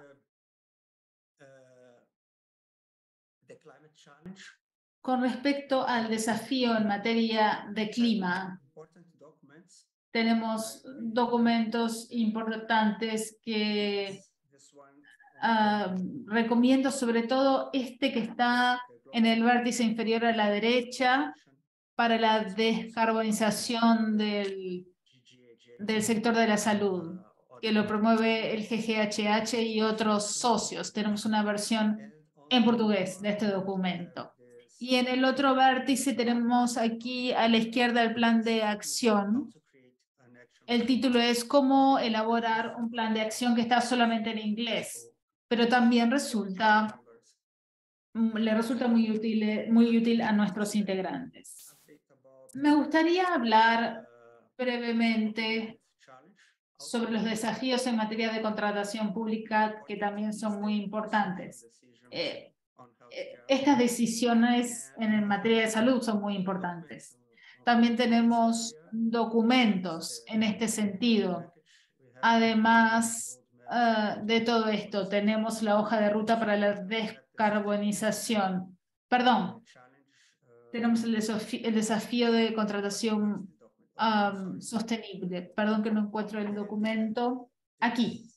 Speaker 4: Con respecto al desafío en materia de clima, tenemos documentos importantes que uh, recomiendo, sobre todo este que está En el vértice inferior a la derecha, para la descarbonización del, del sector de la salud, que lo promueve el G G H H y otros socios. Tenemos una versión en portugués de este documento. Y en el otro vértice tenemos aquí a la izquierda el plan de acción. El título es Cómo elaborar un plan de acción, que está solamente en inglés, pero también resulta, le resulta muy útil, muy útil a nuestros integrantes. Me gustaría hablar brevemente sobre los desafíos en materia de contratación pública, que también son muy importantes. Eh, eh, estas decisiones en materia de salud son muy importantes. También tenemos documentos en este sentido. Además uh, de todo esto, tenemos la hoja de ruta para la descarbonización. Perdón, tenemos el desafío, el desafío de contratación Um, sostenible. Perdón que no encuentro el documento. Aquí.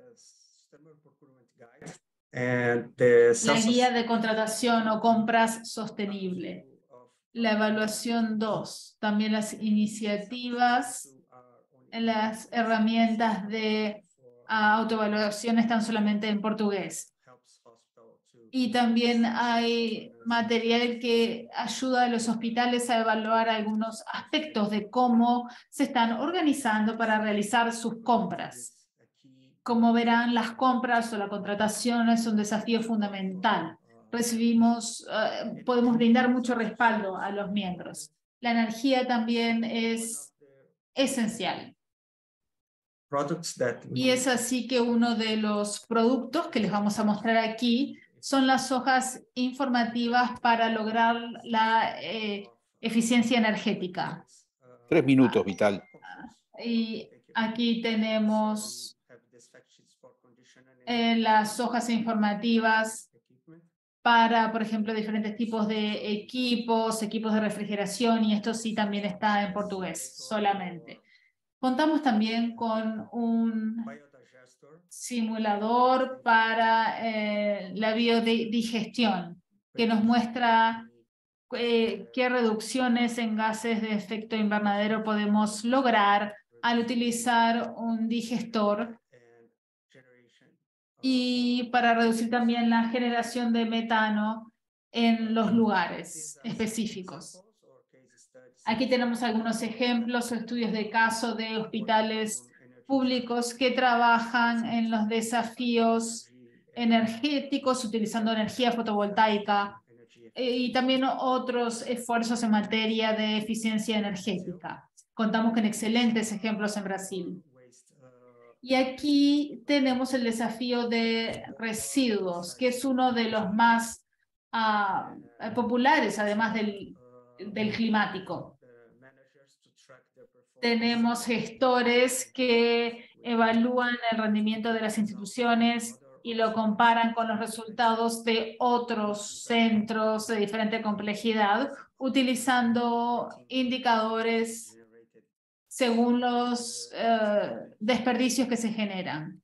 Speaker 4: La guía de contratación o compras sostenible. La evaluación dos. También las iniciativas, las herramientas de autoevaluación están solamente en portugués. Y también hay material que ayuda a los hospitales a evaluar algunos aspectos de cómo se están organizando para realizar sus compras. Como verán, las compras o la contratación es un desafío fundamental. Recibimos, uh, podemos brindar mucho respaldo a los miembros. La energía también es esencial. Y es así que uno de los productos que les vamos a mostrar aquí son las hojas informativas para lograr la eh, eficiencia energética.
Speaker 1: Tres minutos, Vital.
Speaker 4: Y aquí tenemos eh, las hojas informativas para, por ejemplo, diferentes tipos de equipos, equipos de refrigeración, y esto sí también está en portugués solamente. Contamos también con un simulador para eh, la biodigestión, que nos muestra eh, qué reducciones en gases de efecto invernadero podemos lograr al utilizar un digestor, y para reducir también la generación de metano en los lugares específicos. Aquí tenemos algunos ejemplos o estudios de caso de hospitales públicos que trabajan en los desafíos energéticos utilizando energía fotovoltaica y también otros esfuerzos en materia de eficiencia energética. Contamos con excelentes ejemplos en Brasil. Y aquí tenemos el desafío de residuos, que es uno de los más uh, populares, además del, del climático. Tenemos gestores que evalúan el rendimiento de las instituciones y lo comparan con los resultados de otros centros de diferente complejidad, utilizando indicadores según los uh, desperdicios que se generan.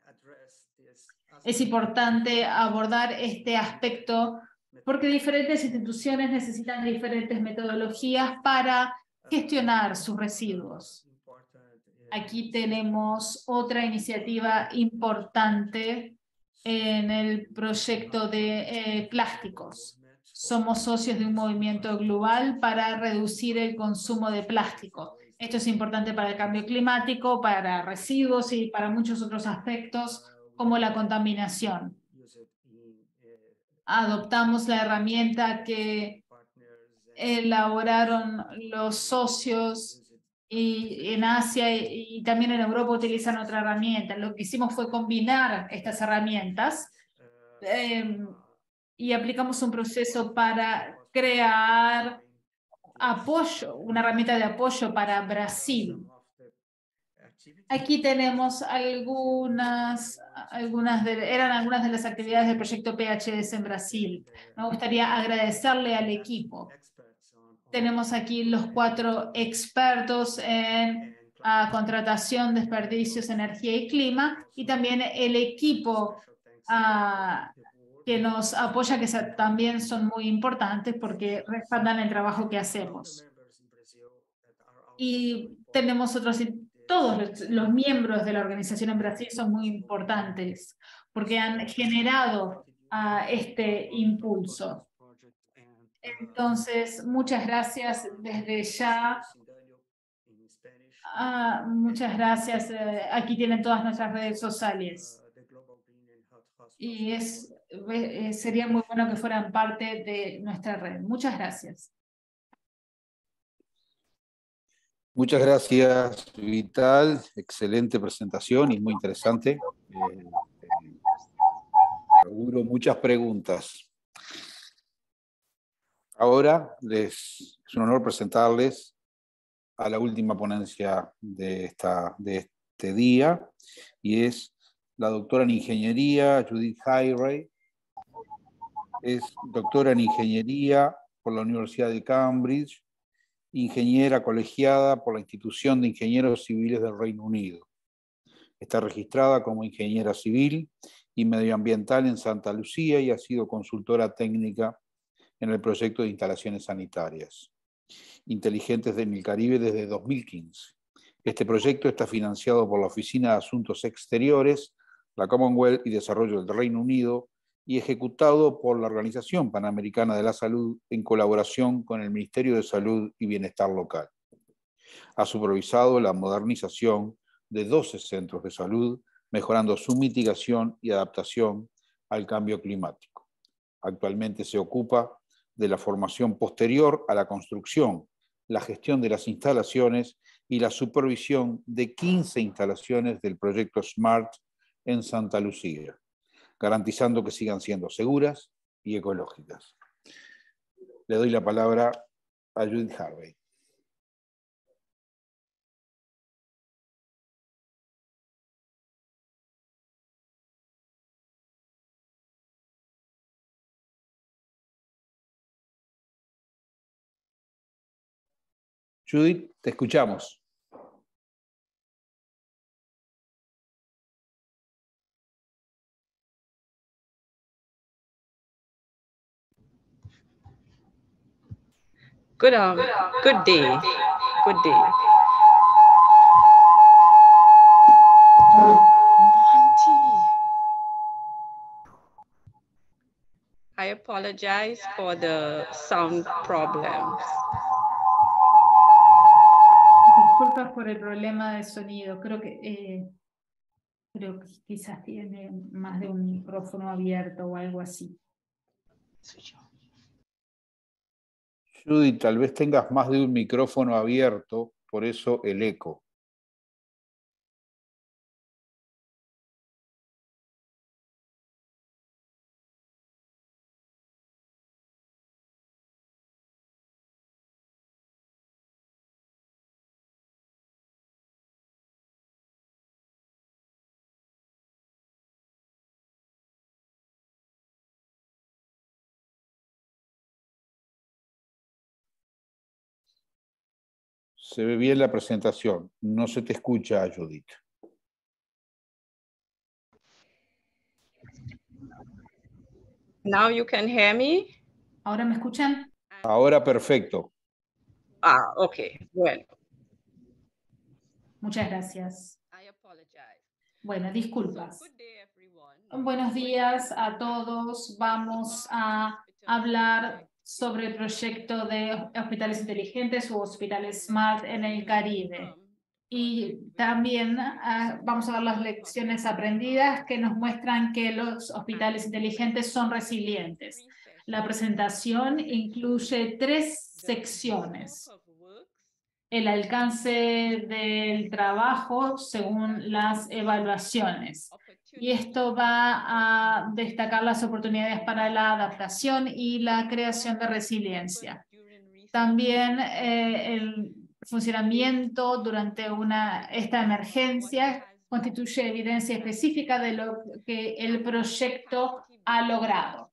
Speaker 4: Es importante abordar este aspecto porque diferentes instituciones necesitan diferentes metodologías para gestionar sus residuos. Aquí tenemos otra iniciativa importante en el proyecto de eh, plásticos. Somos socios de un movimiento global para reducir el consumo de plástico. Esto es importante para el cambio climático, para residuos y para muchos otros aspectos como la contaminación. Adoptamos la herramienta que elaboraron los socios y en Asia y, y también en Europa utilizan otra herramienta. Lo que hicimos fue combinar estas herramientas eh, y aplicamos un proceso para crear apoyo, una herramienta de apoyo para Brasil. Aquí tenemos algunas, algunas de, eran algunas de las actividades del proyecto P H S en Brasil. Me gustaría agradecerle al equipo. Tenemos aquí los cuatro expertos en uh, contratación, desperdicios, energía y clima, y también el equipo uh, que nos apoya, que también son muy importantes porque respaldan el trabajo que hacemos. Y tenemos otros, todos los, los miembros de la organización en Brasil son muy importantes porque han generado uh, este impulso. Entonces, muchas gracias desde ya. Uh, muchas gracias. Uh, aquí tienen todas nuestras redes sociales. Y es, eh, sería muy bueno que fueran parte de nuestra red. Muchas gracias.
Speaker 1: Muchas gracias, Vital. Excelente presentación y muy interesante. Eh, eh, seguro muchas preguntas. Ahora les, es un honor presentarles a la última ponencia de, esta, de este día, y es la doctora en Ingeniería, Judith Hayrey. Es doctora en Ingeniería por la Universidad de Cambridge, ingeniera colegiada por la Institución de Ingenieros Civiles del Reino Unido. Está registrada como ingeniera civil y medioambiental en Santa Lucía y ha sido consultora técnica en el proyecto de instalaciones sanitarias inteligentes en el Caribe desde dos mil quince. Este proyecto está financiado por la Oficina de Asuntos Exteriores, la Commonwealth y Desarrollo del Reino Unido y ejecutado por la Organización Panamericana de la Salud en colaboración con el Ministerio de Salud y Bienestar Local. Ha supervisado la modernización de doce centros de salud, mejorando su mitigación y adaptación al cambio climático. Actualmente se ocupa de la formación posterior a la construcción, la gestión de las instalaciones y la supervisión de quince instalaciones del proyecto SMART en Santa Lucía, garantizando que sigan siendo seguras y ecológicas. Le doy la palabra a Judith Hayrey. Judith, te escuchamos.
Speaker 7: Good, um, good day. Good day. I apologize for the sound problems.
Speaker 4: Disculpas por el problema de sonido. Creo que, eh, creo que quizás tiene más de un micrófono abierto o algo así.
Speaker 1: Judith, tal vez tengas más de un micrófono abierto, por eso el eco. Se ve bien la presentación. No se te escucha, Judith.
Speaker 7: Now you can hear me?
Speaker 4: ¿Ahora me escuchan?
Speaker 1: Ahora perfecto.
Speaker 7: Ah, ok. Bueno.
Speaker 4: Muchas gracias.
Speaker 7: I apologize.
Speaker 4: Bueno, disculpas.
Speaker 7: Good day, everyone.
Speaker 4: Buenos días a todos. Vamos a hablar sobre el proyecto de hospitales inteligentes o hospitales SMART en el Caribe. Y también uh, vamos a ver las lecciones aprendidas que nos muestran que los hospitales inteligentes son resilientes. La presentación incluye tres secciones. El alcance del trabajo según las evaluaciones. Y esto va a destacar las oportunidades para la adaptación y la creación de resiliencia. También eh, el funcionamiento durante una, esta emergencia constituye evidencia específica de lo que el proyecto ha logrado.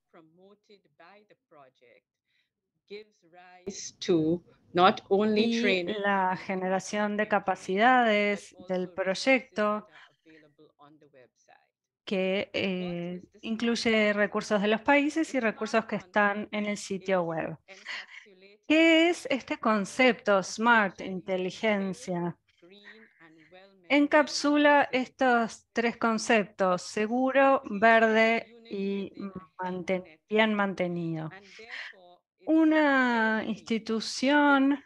Speaker 7: Not only
Speaker 5: Y
Speaker 7: training,
Speaker 5: la generación de capacidades del proyecto que eh, incluye recursos de los países y recursos que están en el sitio web. ¿Qué es este concepto SMART, inteligencia? Encapsula estos tres conceptos: seguro, verde y manten- bien mantenido. Una institución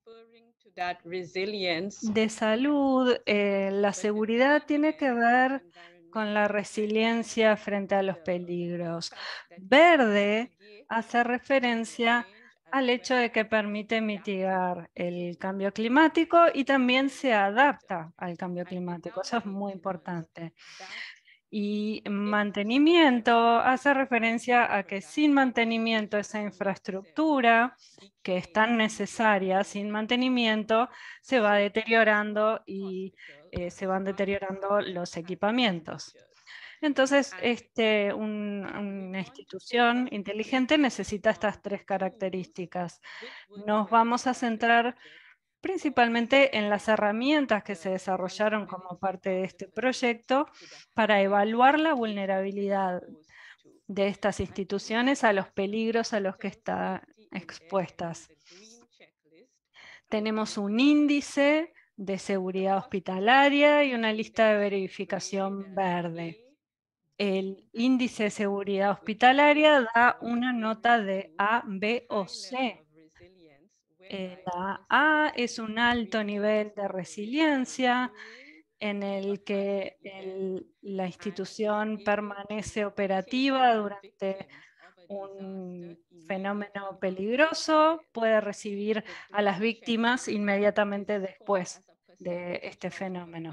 Speaker 5: de salud, eh, la seguridad tiene que ver con la resiliencia frente a los peligros. Verde hace referencia al hecho de que permite mitigar el cambio climático y también se adapta al cambio climático. Eso es muy importante. Y mantenimiento hace referencia a que sin mantenimiento esa infraestructura que es tan necesaria, sin mantenimiento se va deteriorando y eh, se van deteriorando los equipamientos. Entonces, este, un- una institución inteligente necesita estas tres características. Nos vamos a centrar principalmente en las herramientas que se desarrollaron como parte de este proyecto para evaluar la vulnerabilidad de estas instituciones a los peligros a los que están expuestas. Tenemos un índice de seguridad hospitalaria y una lista de verificación verde. El índice de seguridad hospitalaria da una nota de A, B o C. Eh, la A es un alto nivel de resiliencia en el que el- la institución permanece operativa durante un fenómeno peligroso, puede recibir a las víctimas inmediatamente después de este fenómeno.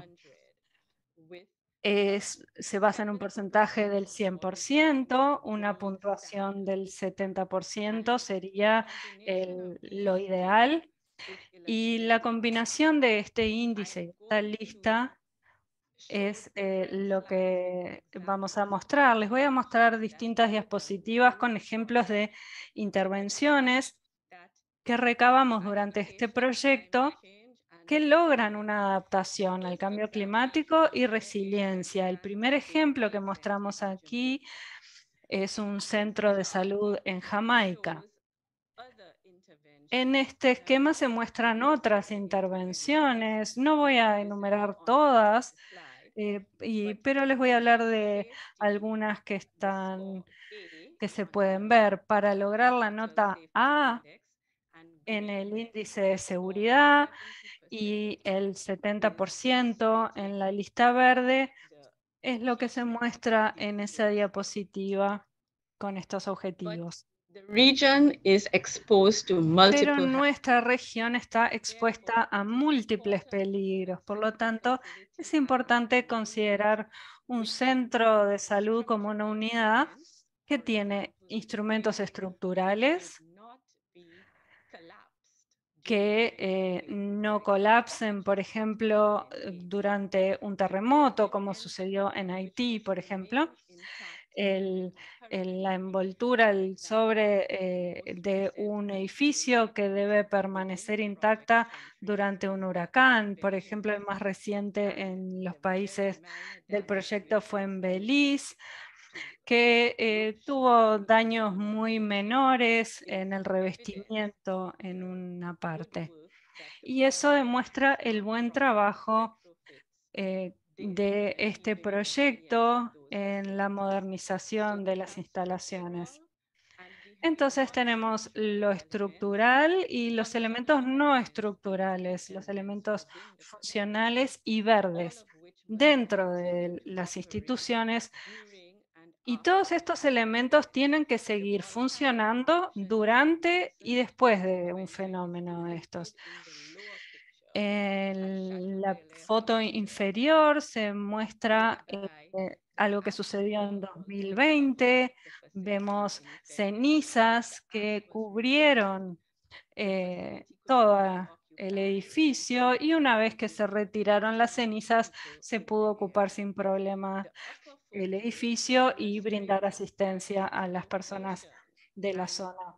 Speaker 5: Es, se basa en un porcentaje del cien por ciento, una puntuación del setenta por ciento sería el- lo ideal. Y la combinación de este índice y esta lista es eh, lo que vamos a mostrar. Les voy a mostrar distintas diapositivas con ejemplos de intervenciones que recabamos durante este proyecto que logran una adaptación al cambio climático y resiliencia. El primer ejemplo que mostramos aquí es un centro de salud en Jamaica. En este esquema se muestran otras intervenciones. No voy a enumerar todas, eh, y, pero les voy a hablar de algunas que están, que se pueden ver. Para lograr la nota A en el índice de seguridad y el setenta por ciento en la lista verde, es lo que se muestra en esa diapositiva con estos objetivos. Pero nuestra región está expuesta a múltiples peligros, por lo tanto, es importante considerar un centro de salud como una unidad que tiene instrumentos estructurales que eh, no colapsen, por ejemplo, durante un terremoto, como sucedió en Haití, por ejemplo. El, el, la envoltura, el sobre eh, de un edificio que debe permanecer intacta durante un huracán. Por ejemplo, el más reciente en los países del proyecto fue en Belice, que eh, tuvo daños muy menores en el revestimiento en una parte. Y eso demuestra el buen trabajo eh, de este proyecto en la modernización de las instalaciones. Entonces tenemos lo estructural y los elementos no estructurales, los elementos funcionales y verdes dentro de las instituciones. Y todos estos elementos tienen que seguir funcionando durante y después de un fenómeno de estos. En la foto inferior se muestra eh, algo que sucedió en dos mil veinte. Vemos cenizas que cubrieron eh, todo el edificio y una vez que se retiraron las cenizas se pudo ocupar sin problema el edificio y brindar asistencia a las personas de la zona.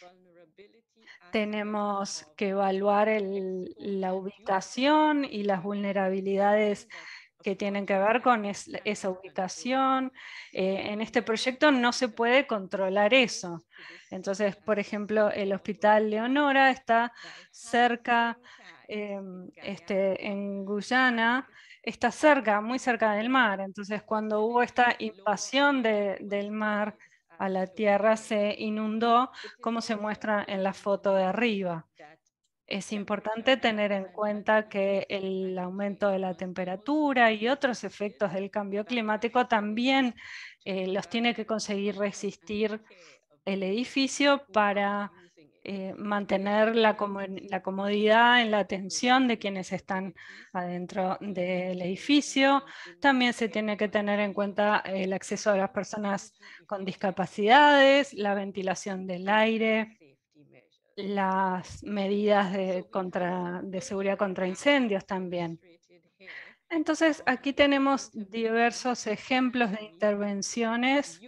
Speaker 5: Tenemos que evaluar el, la ubicación y las vulnerabilidades que tienen que ver con es, esa ubicación. Eh, en este proyecto no se puede controlar eso. Entonces, por ejemplo, el Hospital Leonora está cerca, eh, este, en Guyana, está cerca, muy cerca del mar. Entonces, cuando hubo esta invasión de, del mar a la tierra, se inundó, como se muestra en la foto de arriba. Es importante tener en cuenta que el aumento de la temperatura y otros efectos del cambio climático también eh, los tiene que conseguir resistir el edificio para eh, mantener la, la comodidad en la atención de quienes están adentro del edificio. También se tiene que tener en cuenta el acceso de las personas con discapacidades, la ventilación del aire, las medidas de, contra, de seguridad contra incendios también. Entonces, aquí tenemos diversos ejemplos de intervenciones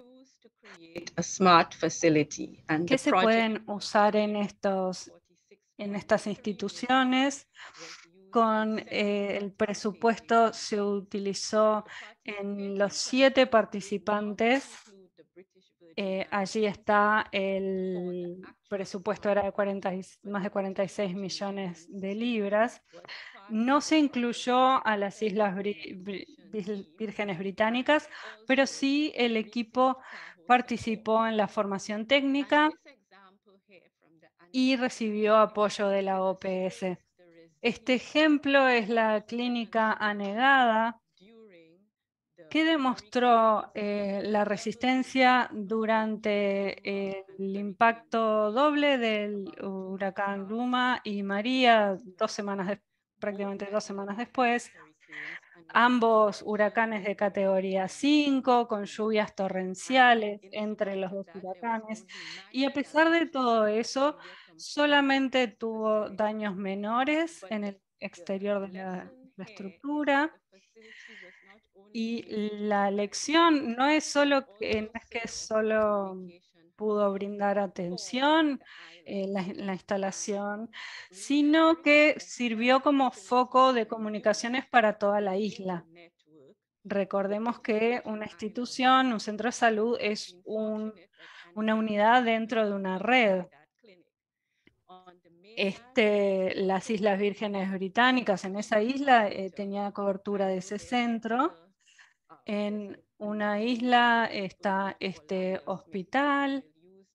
Speaker 5: que se pueden usar en, estos, en estas instituciones. Con eh, el presupuesto se utilizó en los siete participantes. Eh, allí está el presupuesto, era de cuarenta, más de cuarenta y seis millones de libras. No se incluyó a las Islas Vírgenes Británicas, pero sí el equipo participó en la formación técnica y recibió apoyo de la O P S. Este ejemplo es la clínica anegada, que demostró eh, la resistencia durante eh, el impacto doble del huracán Luma y María, dos semanas de, prácticamente dos semanas después. Ambos huracanes de categoría cinco, con lluvias torrenciales entre los dos huracanes. Y a pesar de todo eso, solamente tuvo daños menores en el exterior de la, la estructura. Y la lección no es solo que, no es que solo pudo brindar atención en la, en la instalación, sino que sirvió como foco de comunicaciones para toda la isla. Recordemos que una institución, un centro de salud, es un, una unidad dentro de una red. Este, las Islas Vírgenes Británicas, en esa isla eh, tenía cobertura de ese centro. En una isla está este hospital.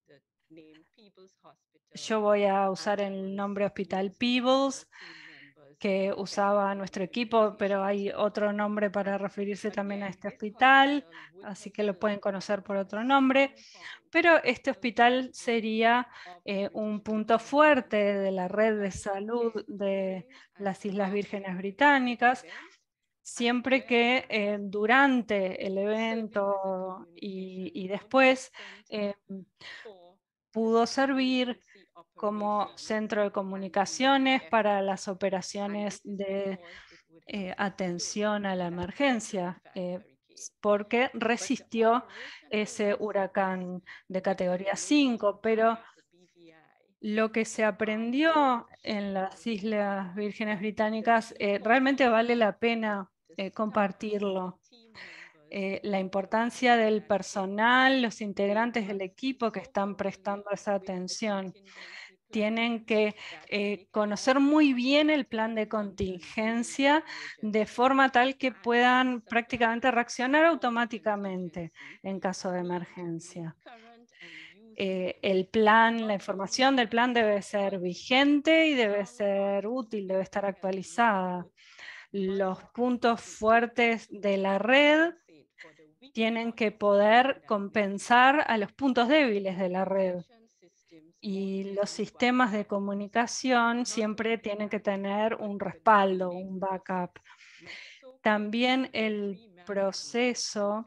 Speaker 5: Yo voy a usar el nombre Hospital Peebles, que usaba nuestro equipo, pero hay otro nombre para referirse también a este hospital, así que lo pueden conocer por otro nombre. Pero este hospital sería eh, un punto fuerte de la red de salud de las Islas Vírgenes Británicas, siempre que eh, durante el evento y, y después eh, pudo servir como centro de comunicaciones para las operaciones de eh, atención a la emergencia, eh, porque resistió ese huracán de categoría cinco, pero lo que se aprendió en las Islas Vírgenes Británicas eh, realmente vale la pena eh, compartirlo. Eh, la importancia del personal, los integrantes del equipo que están prestando esa atención. Tienen que eh, conocer muy bien el plan de contingencia de forma tal que puedan prácticamente reaccionar automáticamente en caso de emergencia. Eh, el plan, la información del plan debe ser vigente y debe ser útil, debe estar actualizada. Los puntos fuertes de la red tienen que poder compensar a los puntos débiles de la red. Y los sistemas de comunicación siempre tienen que tener un respaldo, un backup. También el proceso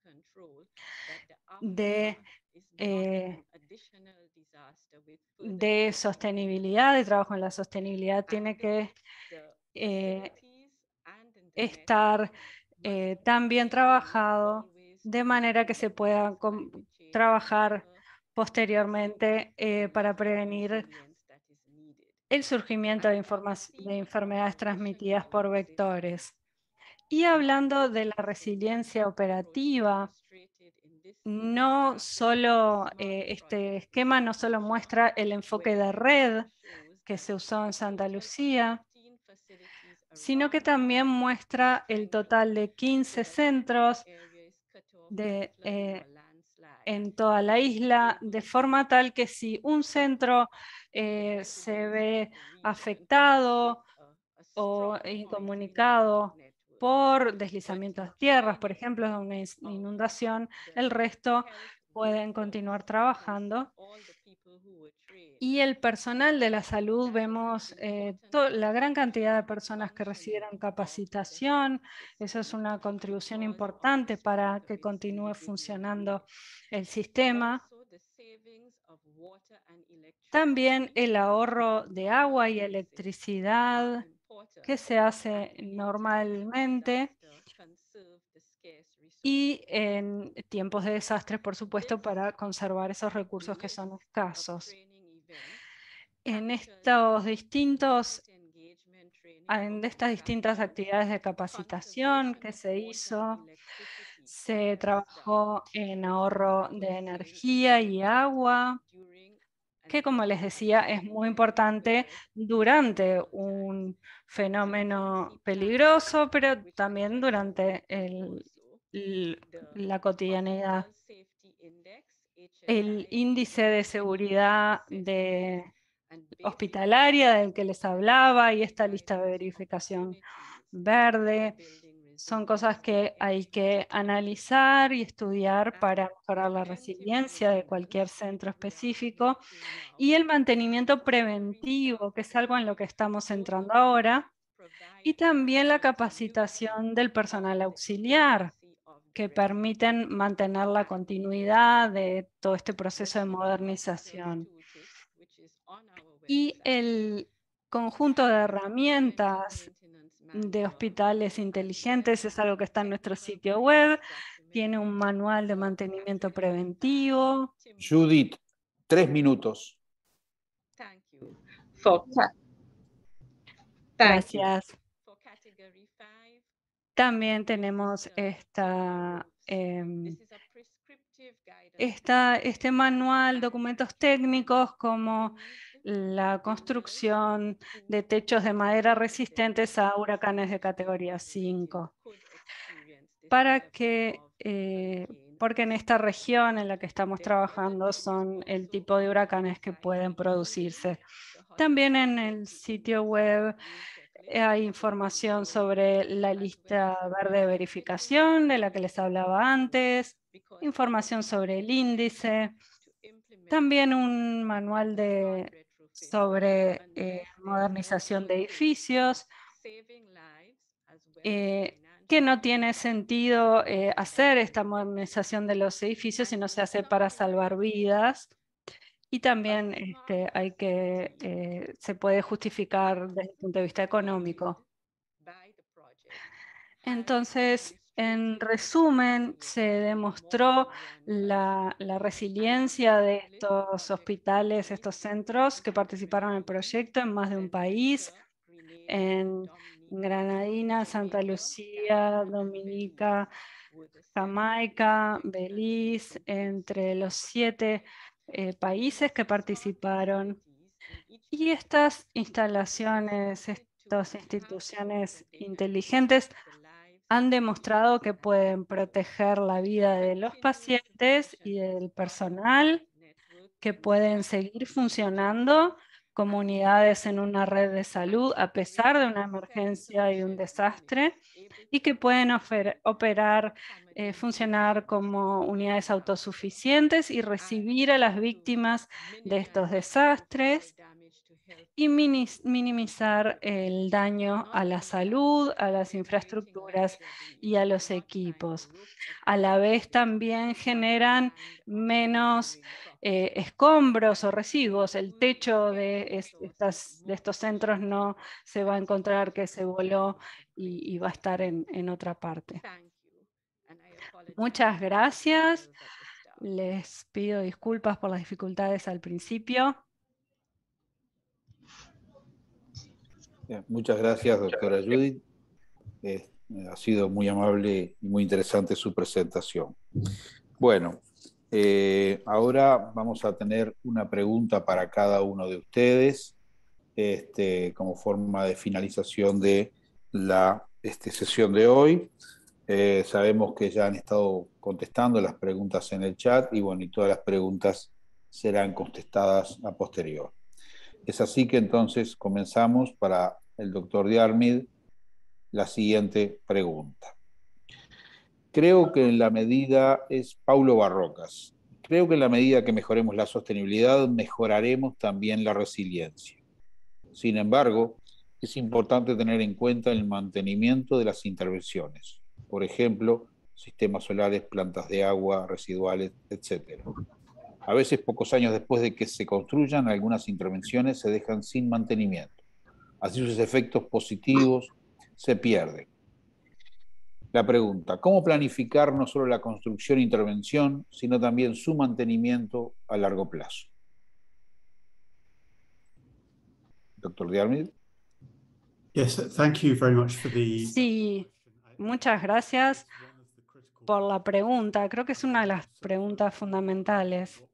Speaker 5: de, eh, de sostenibilidad, de trabajo en la sostenibilidad, tiene que eh, estar eh, tan bien trabajado de manera que se pueda trabajar posteriormente eh, para prevenir el surgimiento de, de enfermedades transmitidas por vectores. Y hablando de la resiliencia operativa, no solo eh, este esquema no solo muestra el enfoque de red que se usó en Santa Lucía, sino que también muestra el total de quince centros de, eh, en toda la isla, de forma tal que si un centro eh, se ve afectado o incomunicado por deslizamientos de tierras, por ejemplo, una inundación, el resto pueden continuar trabajando. Y el personal de la salud, vemos eh, la gran cantidad de personas que recibieron capacitación. Eso es una contribución importante para que continúe funcionando el sistema. También el ahorro de agua y electricidad que se hace normalmente, y en tiempos de desastres, por supuesto, para conservar esos recursos que son escasos. En estos distintos, en estas distintas actividades de capacitación que se hizo, se trabajó en ahorro de energía y agua, que, como les decía, es muy importante durante un fenómeno peligroso, pero también durante el, el, la cotidianidad. El índice de seguridad de hospitalaria del que les hablaba y esta lista de verificación verde son cosas que hay que analizar y estudiar para mejorar la resiliencia de cualquier centro específico, y el mantenimiento preventivo, que es algo en lo que estamos entrando ahora, y también la capacitación del personal auxiliar, que permiten mantener la continuidad de todo este proceso de modernización. Y el conjunto de herramientas de hospitales inteligentes es algo que está en nuestro sitio web. Tiene un manual de mantenimiento preventivo.
Speaker 1: Judith, tres minutos.
Speaker 5: Gracias. También tenemos esta, eh, esta, este manual, documentos técnicos como la construcción de techos de madera resistentes a huracanes de categoría cinco. Para que, eh, porque en esta región en la que estamos trabajando son el tipo de huracanes que pueden producirse. También en el sitio web hay información sobre la lista verde de verificación de la que les hablaba antes, información sobre el índice, también un manual de, sobre eh, modernización de edificios, eh, que no tiene sentido eh, hacer esta modernización de los edificios si no se hace para salvar vidas. Y también este, hay que, eh, se puede justificar desde el punto de vista económico. Entonces, en resumen, se demostró la, la resiliencia de estos hospitales, estos centros que participaron en el proyecto en más de un país, en Granadina, Santa Lucía, Dominica, Jamaica, Belice, entre los siete eh, países que participaron. Y estas instalaciones, estas instituciones inteligentes han demostrado que pueden proteger la vida de los pacientes y del personal, que pueden seguir funcionando como unidades en una red de salud a pesar de una emergencia y un desastre, y que pueden operar, eh, funcionar como unidades autosuficientes y recibir a las víctimas de estos desastres, y minimizar el daño a la salud, a las infraestructuras y a los equipos. A la vez también generan menos eh, escombros o residuos. El techo de, estas, de estos centros no se va a encontrar que se voló y, y va a estar en, en otra parte. Muchas gracias. Les pido disculpas por las dificultades al principio.
Speaker 1: Muchas gracias, doctora Judith. Eh, Ha sido muy amable y muy interesante su presentación. Bueno, eh, ahora vamos a tener una pregunta para cada uno de ustedes, este, como forma de finalización de la este, sesión de hoy. Eh, sabemos que ya han estado contestando las preguntas en el chat y bueno, y todas las preguntas serán contestadas a posterior. Es así que entonces comenzamos para el doctor Diarmid la siguiente pregunta. Creo que en la medida, es Paulo Barrocas, creo que en la medida que mejoremos la sostenibilidad, mejoraremos también la resiliencia. Sin embargo, es importante tener en cuenta el mantenimiento de las intervenciones. Por ejemplo, sistemas solares, plantas de agua, residuales, etcétera. A veces, pocos años después de que se construyan, algunas intervenciones se dejan sin mantenimiento. Así sus efectos positivos se pierden. La pregunta, ¿cómo planificar no solo la construcción e intervención, sino también su mantenimiento a largo plazo? Doctor Diarmid.
Speaker 3: Yes, thank you very much for the...
Speaker 5: Sí, muchas gracias por la pregunta. Creo que es una de las preguntas fundamentales.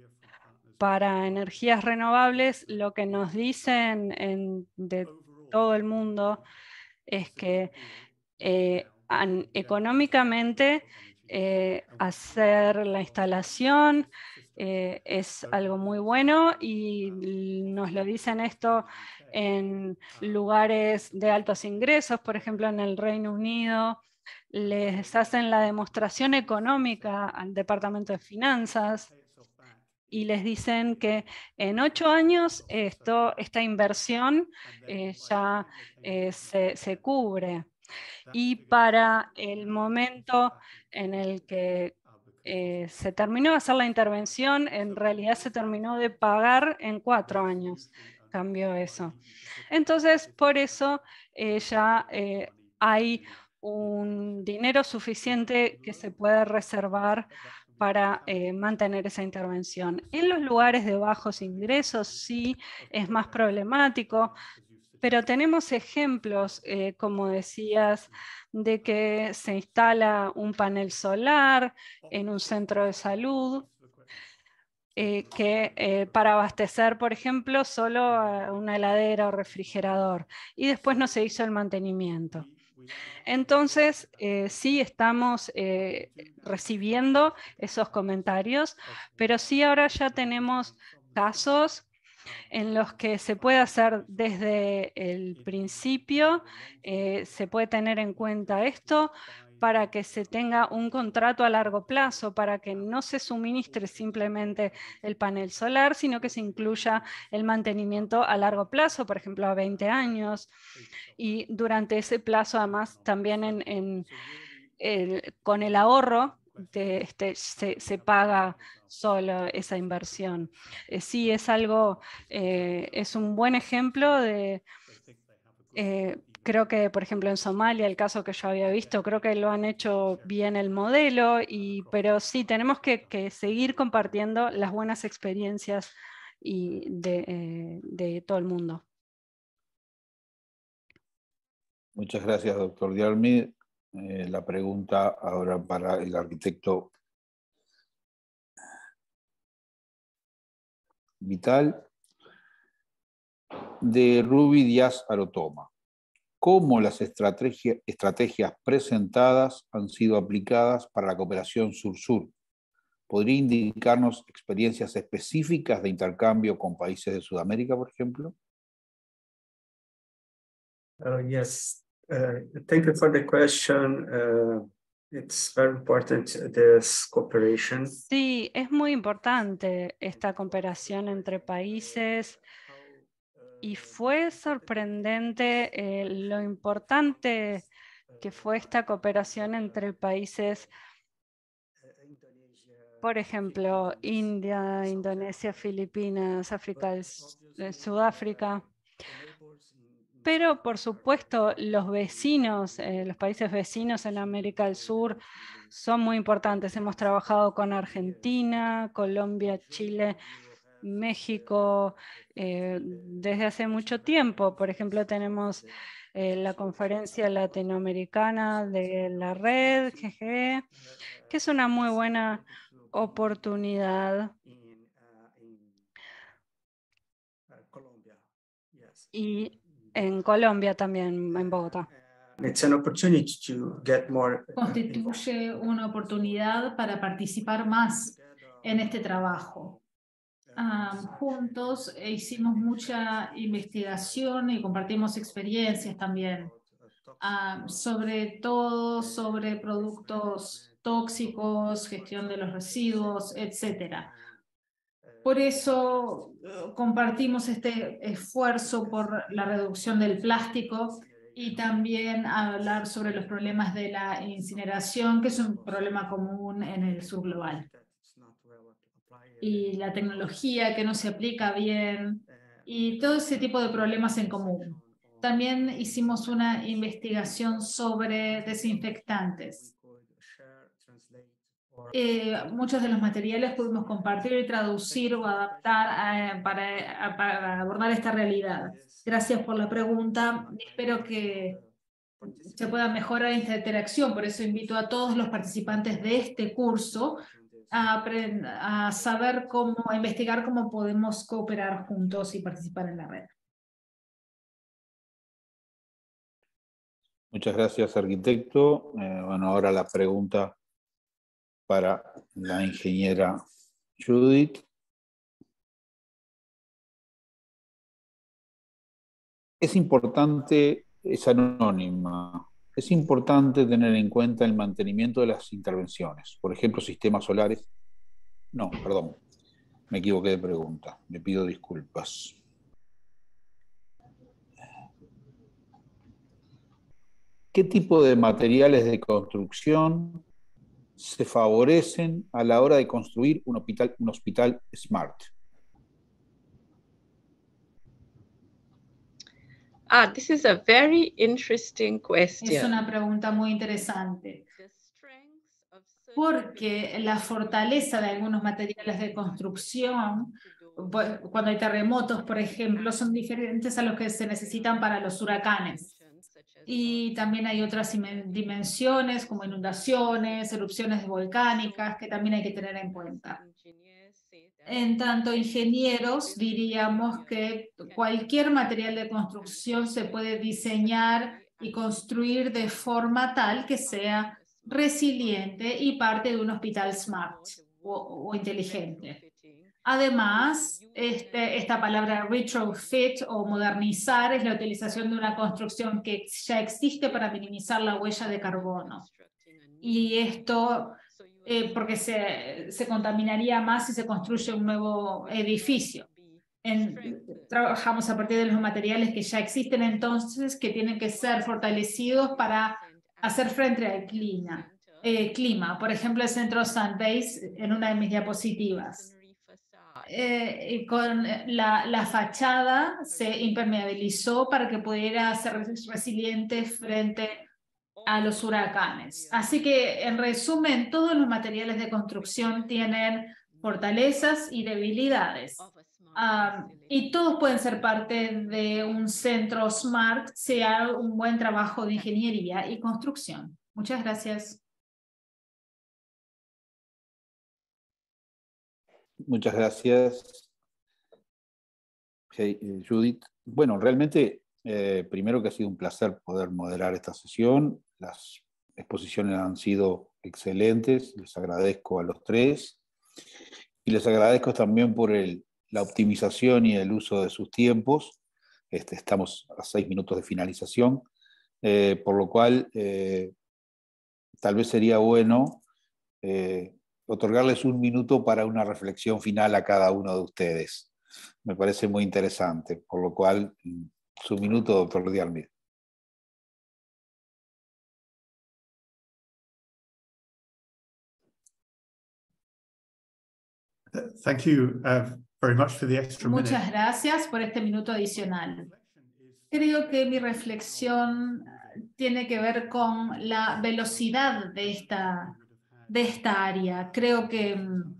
Speaker 5: Para energías renovables, lo que nos dicen en, de todo el mundo es que eh, an, económicamente eh, hacer la instalación eh, es algo muy bueno y nos lo dicen esto en lugares de altos ingresos, por ejemplo en el Reino Unido. Les hacen la demostración económica al Departamento de Finanzas y les dicen que en ocho años esto, esta inversión eh, ya eh, se, se cubre. Y para el momento en el que eh, se terminó de hacer la intervención, en realidad se terminó de pagar en cuatro años. Cambió eso. Entonces, por eso eh, ya eh, hay un dinero suficiente que se puede reservar para eh, mantener esa intervención. En los lugares de bajos ingresos sí es más problemático, pero tenemos ejemplos, eh, como decías, de que se instala un panel solar en un centro de salud, eh, que eh, para abastecer, por ejemplo, solo a una heladera o refrigerador, y después no se hizo el mantenimiento. Entonces, eh, sí estamos eh, recibiendo esos comentarios, pero sí ahora ya tenemos casos en los que se puede hacer desde el principio, eh, se puede tener en cuenta esto para que se tenga un contrato a largo plazo, para que no se suministre simplemente el panel solar, sino que se incluya el mantenimiento a largo plazo, por ejemplo a veinte años, y durante ese plazo además también en, en el, con el ahorro de este, se, se paga solo esa inversión. Eh, sí, es algo, eh, es un buen ejemplo de, eh, creo que por ejemplo en Somalia, el caso que yo había visto, creo que lo han hecho bien el modelo, y, pero sí, tenemos que, que seguir compartiendo las buenas experiencias y de, eh, de todo el mundo.
Speaker 1: Muchas gracias, doctor Diarmid. Eh, la pregunta ahora para el arquitecto Vital, de Ruby Díaz Arotoma. ¿Cómo las estrategia, estrategias presentadas han sido aplicadas para la cooperación sur-sur? ¿Podría indicarnos experiencias específicas de intercambio con países de Sudamérica, por ejemplo?
Speaker 6: Uh, yes, uh, thank you for the question. Uh, it's very important, this cooperation.
Speaker 5: Sí, es muy importante esta cooperación entre países y fue sorprendente eh, lo importante que fue esta cooperación entre países, por ejemplo, India, Indonesia, Filipinas, África del eh, Sudáfrica. Pero, por supuesto, los vecinos, eh, los países vecinos en América del Sur son muy importantes. Hemos trabajado con Argentina, Colombia, Chile, México, eh, desde hace mucho tiempo. Por ejemplo, tenemos eh, la conferencia latinoamericana de la red, G G E, que es una muy buena oportunidad. Y en Colombia también, en Bogotá.
Speaker 6: It's an opportunity to get more
Speaker 4: Constituye una oportunidad para participar más en este trabajo. Ah, juntos hicimos mucha investigación y compartimos experiencias también, ah, sobre todo sobre productos tóxicos, gestión de los residuos, etcétera. Por eso eh, compartimos este esfuerzo por la reducción del plástico y también hablar sobre los problemas de la incineración, que es un problema común en el sur global. Y la tecnología que no se aplica bien y todo ese tipo de problemas en común. También hicimos una investigación sobre desinfectantes. Eh, muchos de los materiales pudimos compartir y traducir o adaptar a, para, a, para abordar esta realidad. Gracias por la pregunta. Espero que se pueda mejorar esta interacción. Por eso invito a todos los participantes de este curso a, a saber cómo, a investigar cómo podemos cooperar juntos y participar en la red.
Speaker 1: Muchas gracias, arquitecto. Eh, bueno, ahora la pregunta para la ingeniera Judith. Es importante, es anónima, es importante tener en cuenta el mantenimiento de las intervenciones, por ejemplo, sistemas solares. No, perdón, me equivoqué de pregunta, me pido disculpas. ¿Qué tipo de materiales de construcción se favorecen a la hora de construir un hospital, un hospital SMART?
Speaker 7: Ah, this is a very interesting question.
Speaker 4: Es una pregunta muy interesante. Porque la fortaleza de algunos materiales de construcción, cuando hay terremotos, por ejemplo, son diferentes a los que se necesitan para los huracanes. Y también hay otras dimensiones como inundaciones, erupciones volcánicas, que también hay que tener en cuenta. En tanto, ingenieros, diríamos que cualquier material de construcción se puede diseñar y construir de forma tal que sea resiliente y parte de un hospital SMART o, o inteligente. Además, este, esta palabra retrofit o modernizar es la utilización de una construcción que ya existe para minimizar la huella de carbono. Y esto, eh, porque se, se contaminaría más si se construye un nuevo edificio. En, trabajamos a partir de los materiales que ya existen entonces, que tienen que ser fortalecidos para hacer frente al clima. Eh, clima. Por ejemplo, el centro Sandbase en una de mis diapositivas. Eh, y con la, la fachada se impermeabilizó para que pudiera ser resiliente frente a los huracanes. Así que, en resumen, todos los materiales de construcción tienen fortalezas y debilidades. Um, y todos pueden ser parte de un centro SMART, sea un buen trabajo de ingeniería y construcción. Muchas gracias.
Speaker 1: Muchas gracias, Judith. Bueno, realmente, eh, primero que ha sido un placer poder moderar esta sesión. Las exposiciones han sido excelentes, les agradezco a los tres. Y les agradezco también por el, la optimización y el uso de sus tiempos. Este, estamos a seis minutos de finalización, eh, por lo cual eh, tal vez sería bueno eh, otorgarles un minuto para una reflexión final a cada uno de ustedes. Me parece muy interesante, por lo cual, su minuto, doctor Diarmid.
Speaker 3: Thank you uh, very much for the extra minute.
Speaker 4: Muchas gracias por este minuto adicional. Creo que mi reflexión tiene que ver con la velocidad de esta, de esta área. Creo que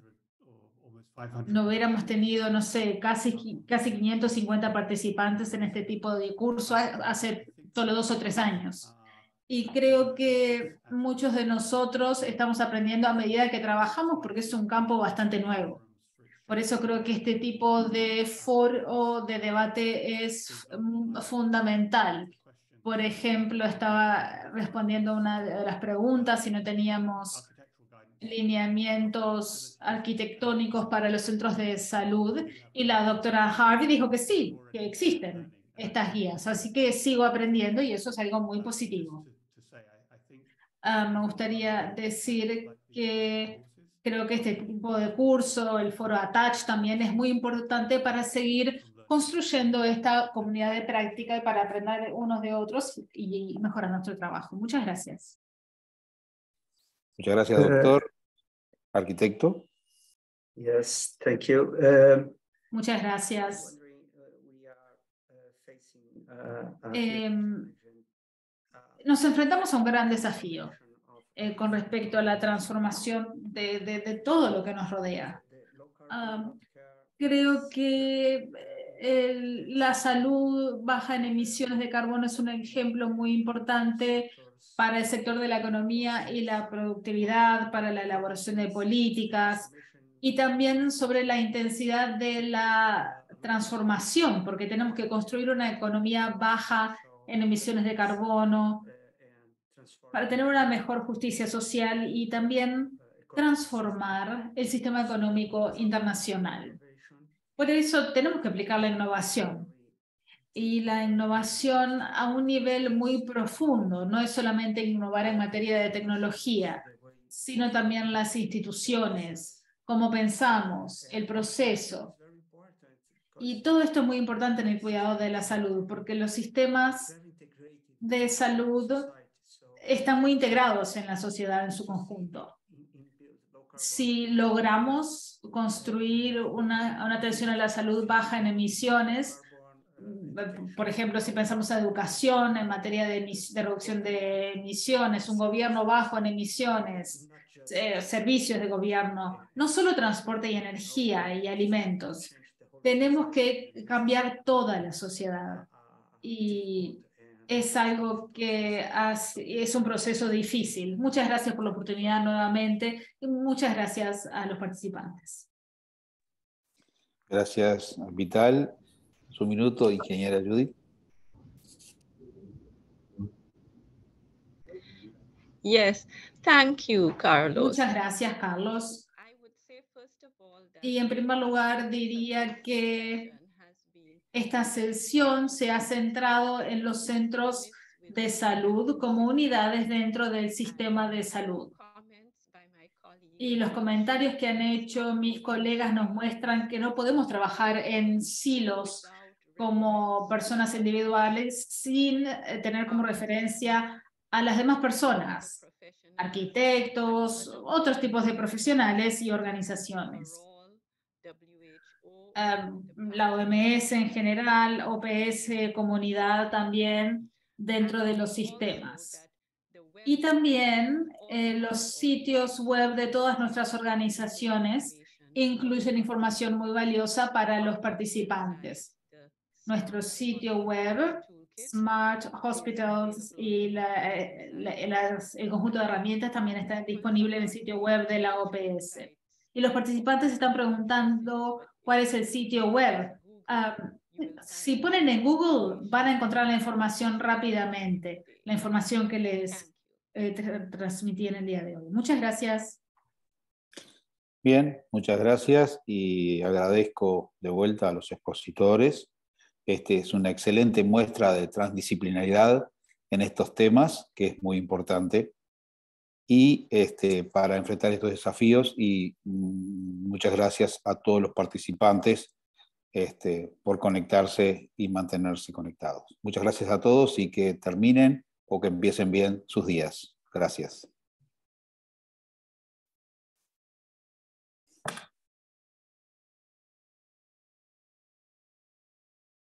Speaker 4: no hubiéramos tenido, no sé, casi, casi quinientos cincuenta participantes en este tipo de curso hace solo dos o tres años. Y creo que muchos de nosotros estamos aprendiendo a medida que trabajamos porque es un campo bastante nuevo. Por eso creo que este tipo de foro de debate es fundamental. Por ejemplo, estaba respondiendo a una de las preguntas si no teníamos lineamientos arquitectónicos para los centros de salud, y la doctora Harvey dijo que sí, que existen estas guías. Así que sigo aprendiendo y eso es algo muy positivo. Uh, me gustaría decir que creo que este tipo de curso, el foro Attach, también es muy importante para seguir construyendo esta comunidad de práctica y para aprender unos de otros y mejorar nuestro trabajo. Muchas gracias.
Speaker 1: Muchas gracias, doctor. Arquitecto.
Speaker 6: Yes, thank you. Uh,
Speaker 4: Muchas gracias. Eh, nos enfrentamos a un gran desafío eh, con respecto a la transformación de, de, de todo lo que nos rodea. Uh, creo que el, la salud baja en emisiones de carbono es un ejemplo muy importante para el sector de la economía y la productividad, para la elaboración de políticas, y también sobre la intensidad de la transformación, porque tenemos que construir una economía baja en emisiones de carbono para tener una mejor justicia social y también transformar el sistema económico internacional. Por eso tenemos que aplicar la innovación. Y la innovación a un nivel muy profundo. No es solamente innovar en materia de tecnología, sino también las instituciones, cómo pensamos, el proceso. Y todo esto es muy importante en el cuidado de la salud, porque los sistemas de salud están muy integrados en la sociedad en su conjunto. Si logramos construir una, una atención a la salud baja en emisiones, por ejemplo, si pensamos en educación, en materia de, de reducción de emisiones, un gobierno bajo en emisiones, eh, servicios de gobierno, no solo transporte y energía y alimentos, tenemos que cambiar toda la sociedad. Y es algo que hace, es un proceso difícil. Muchas gracias por la oportunidad nuevamente y muchas gracias a los participantes.
Speaker 1: Gracias, Vital. Su minuto, ingeniera Judith.
Speaker 7: Yes, thank you, Carlos.
Speaker 4: Muchas gracias, Carlos. Y en primer lugar diría que esta sesión se ha centrado en los centros de salud como unidades dentro del sistema de salud. Y los comentarios que han hecho mis colegas nos muestran que no podemos trabajar en silos como personas individuales sin tener como referencia a las demás personas, arquitectos, otros tipos de profesionales y organizaciones. Um, la O M S en general, O P S, comunidad también dentro de los sistemas. Y también eh, los sitios web de todas nuestras organizaciones incluyen información muy valiosa para los participantes. Nuestro sitio web, Smart Hospitals y la, la, las, el conjunto de herramientas también está disponible en el sitio web de la O P S. Y los participantes están preguntando cuál es el sitio web. Uh, si ponen en Google, van a encontrar la información rápidamente, la información que les eh, tra transmití en el día de hoy. Muchas gracias.
Speaker 1: Bien, muchas gracias y agradezco de vuelta a los expositores. Este es una excelente muestra de transdisciplinaridad en estos temas, que es muy importante, y este, para enfrentar estos desafíos, y mm, muchas gracias a todos los participantes este, por conectarse y mantenerse conectados. Muchas gracias a todos y que terminen o que empiecen bien sus días. Gracias.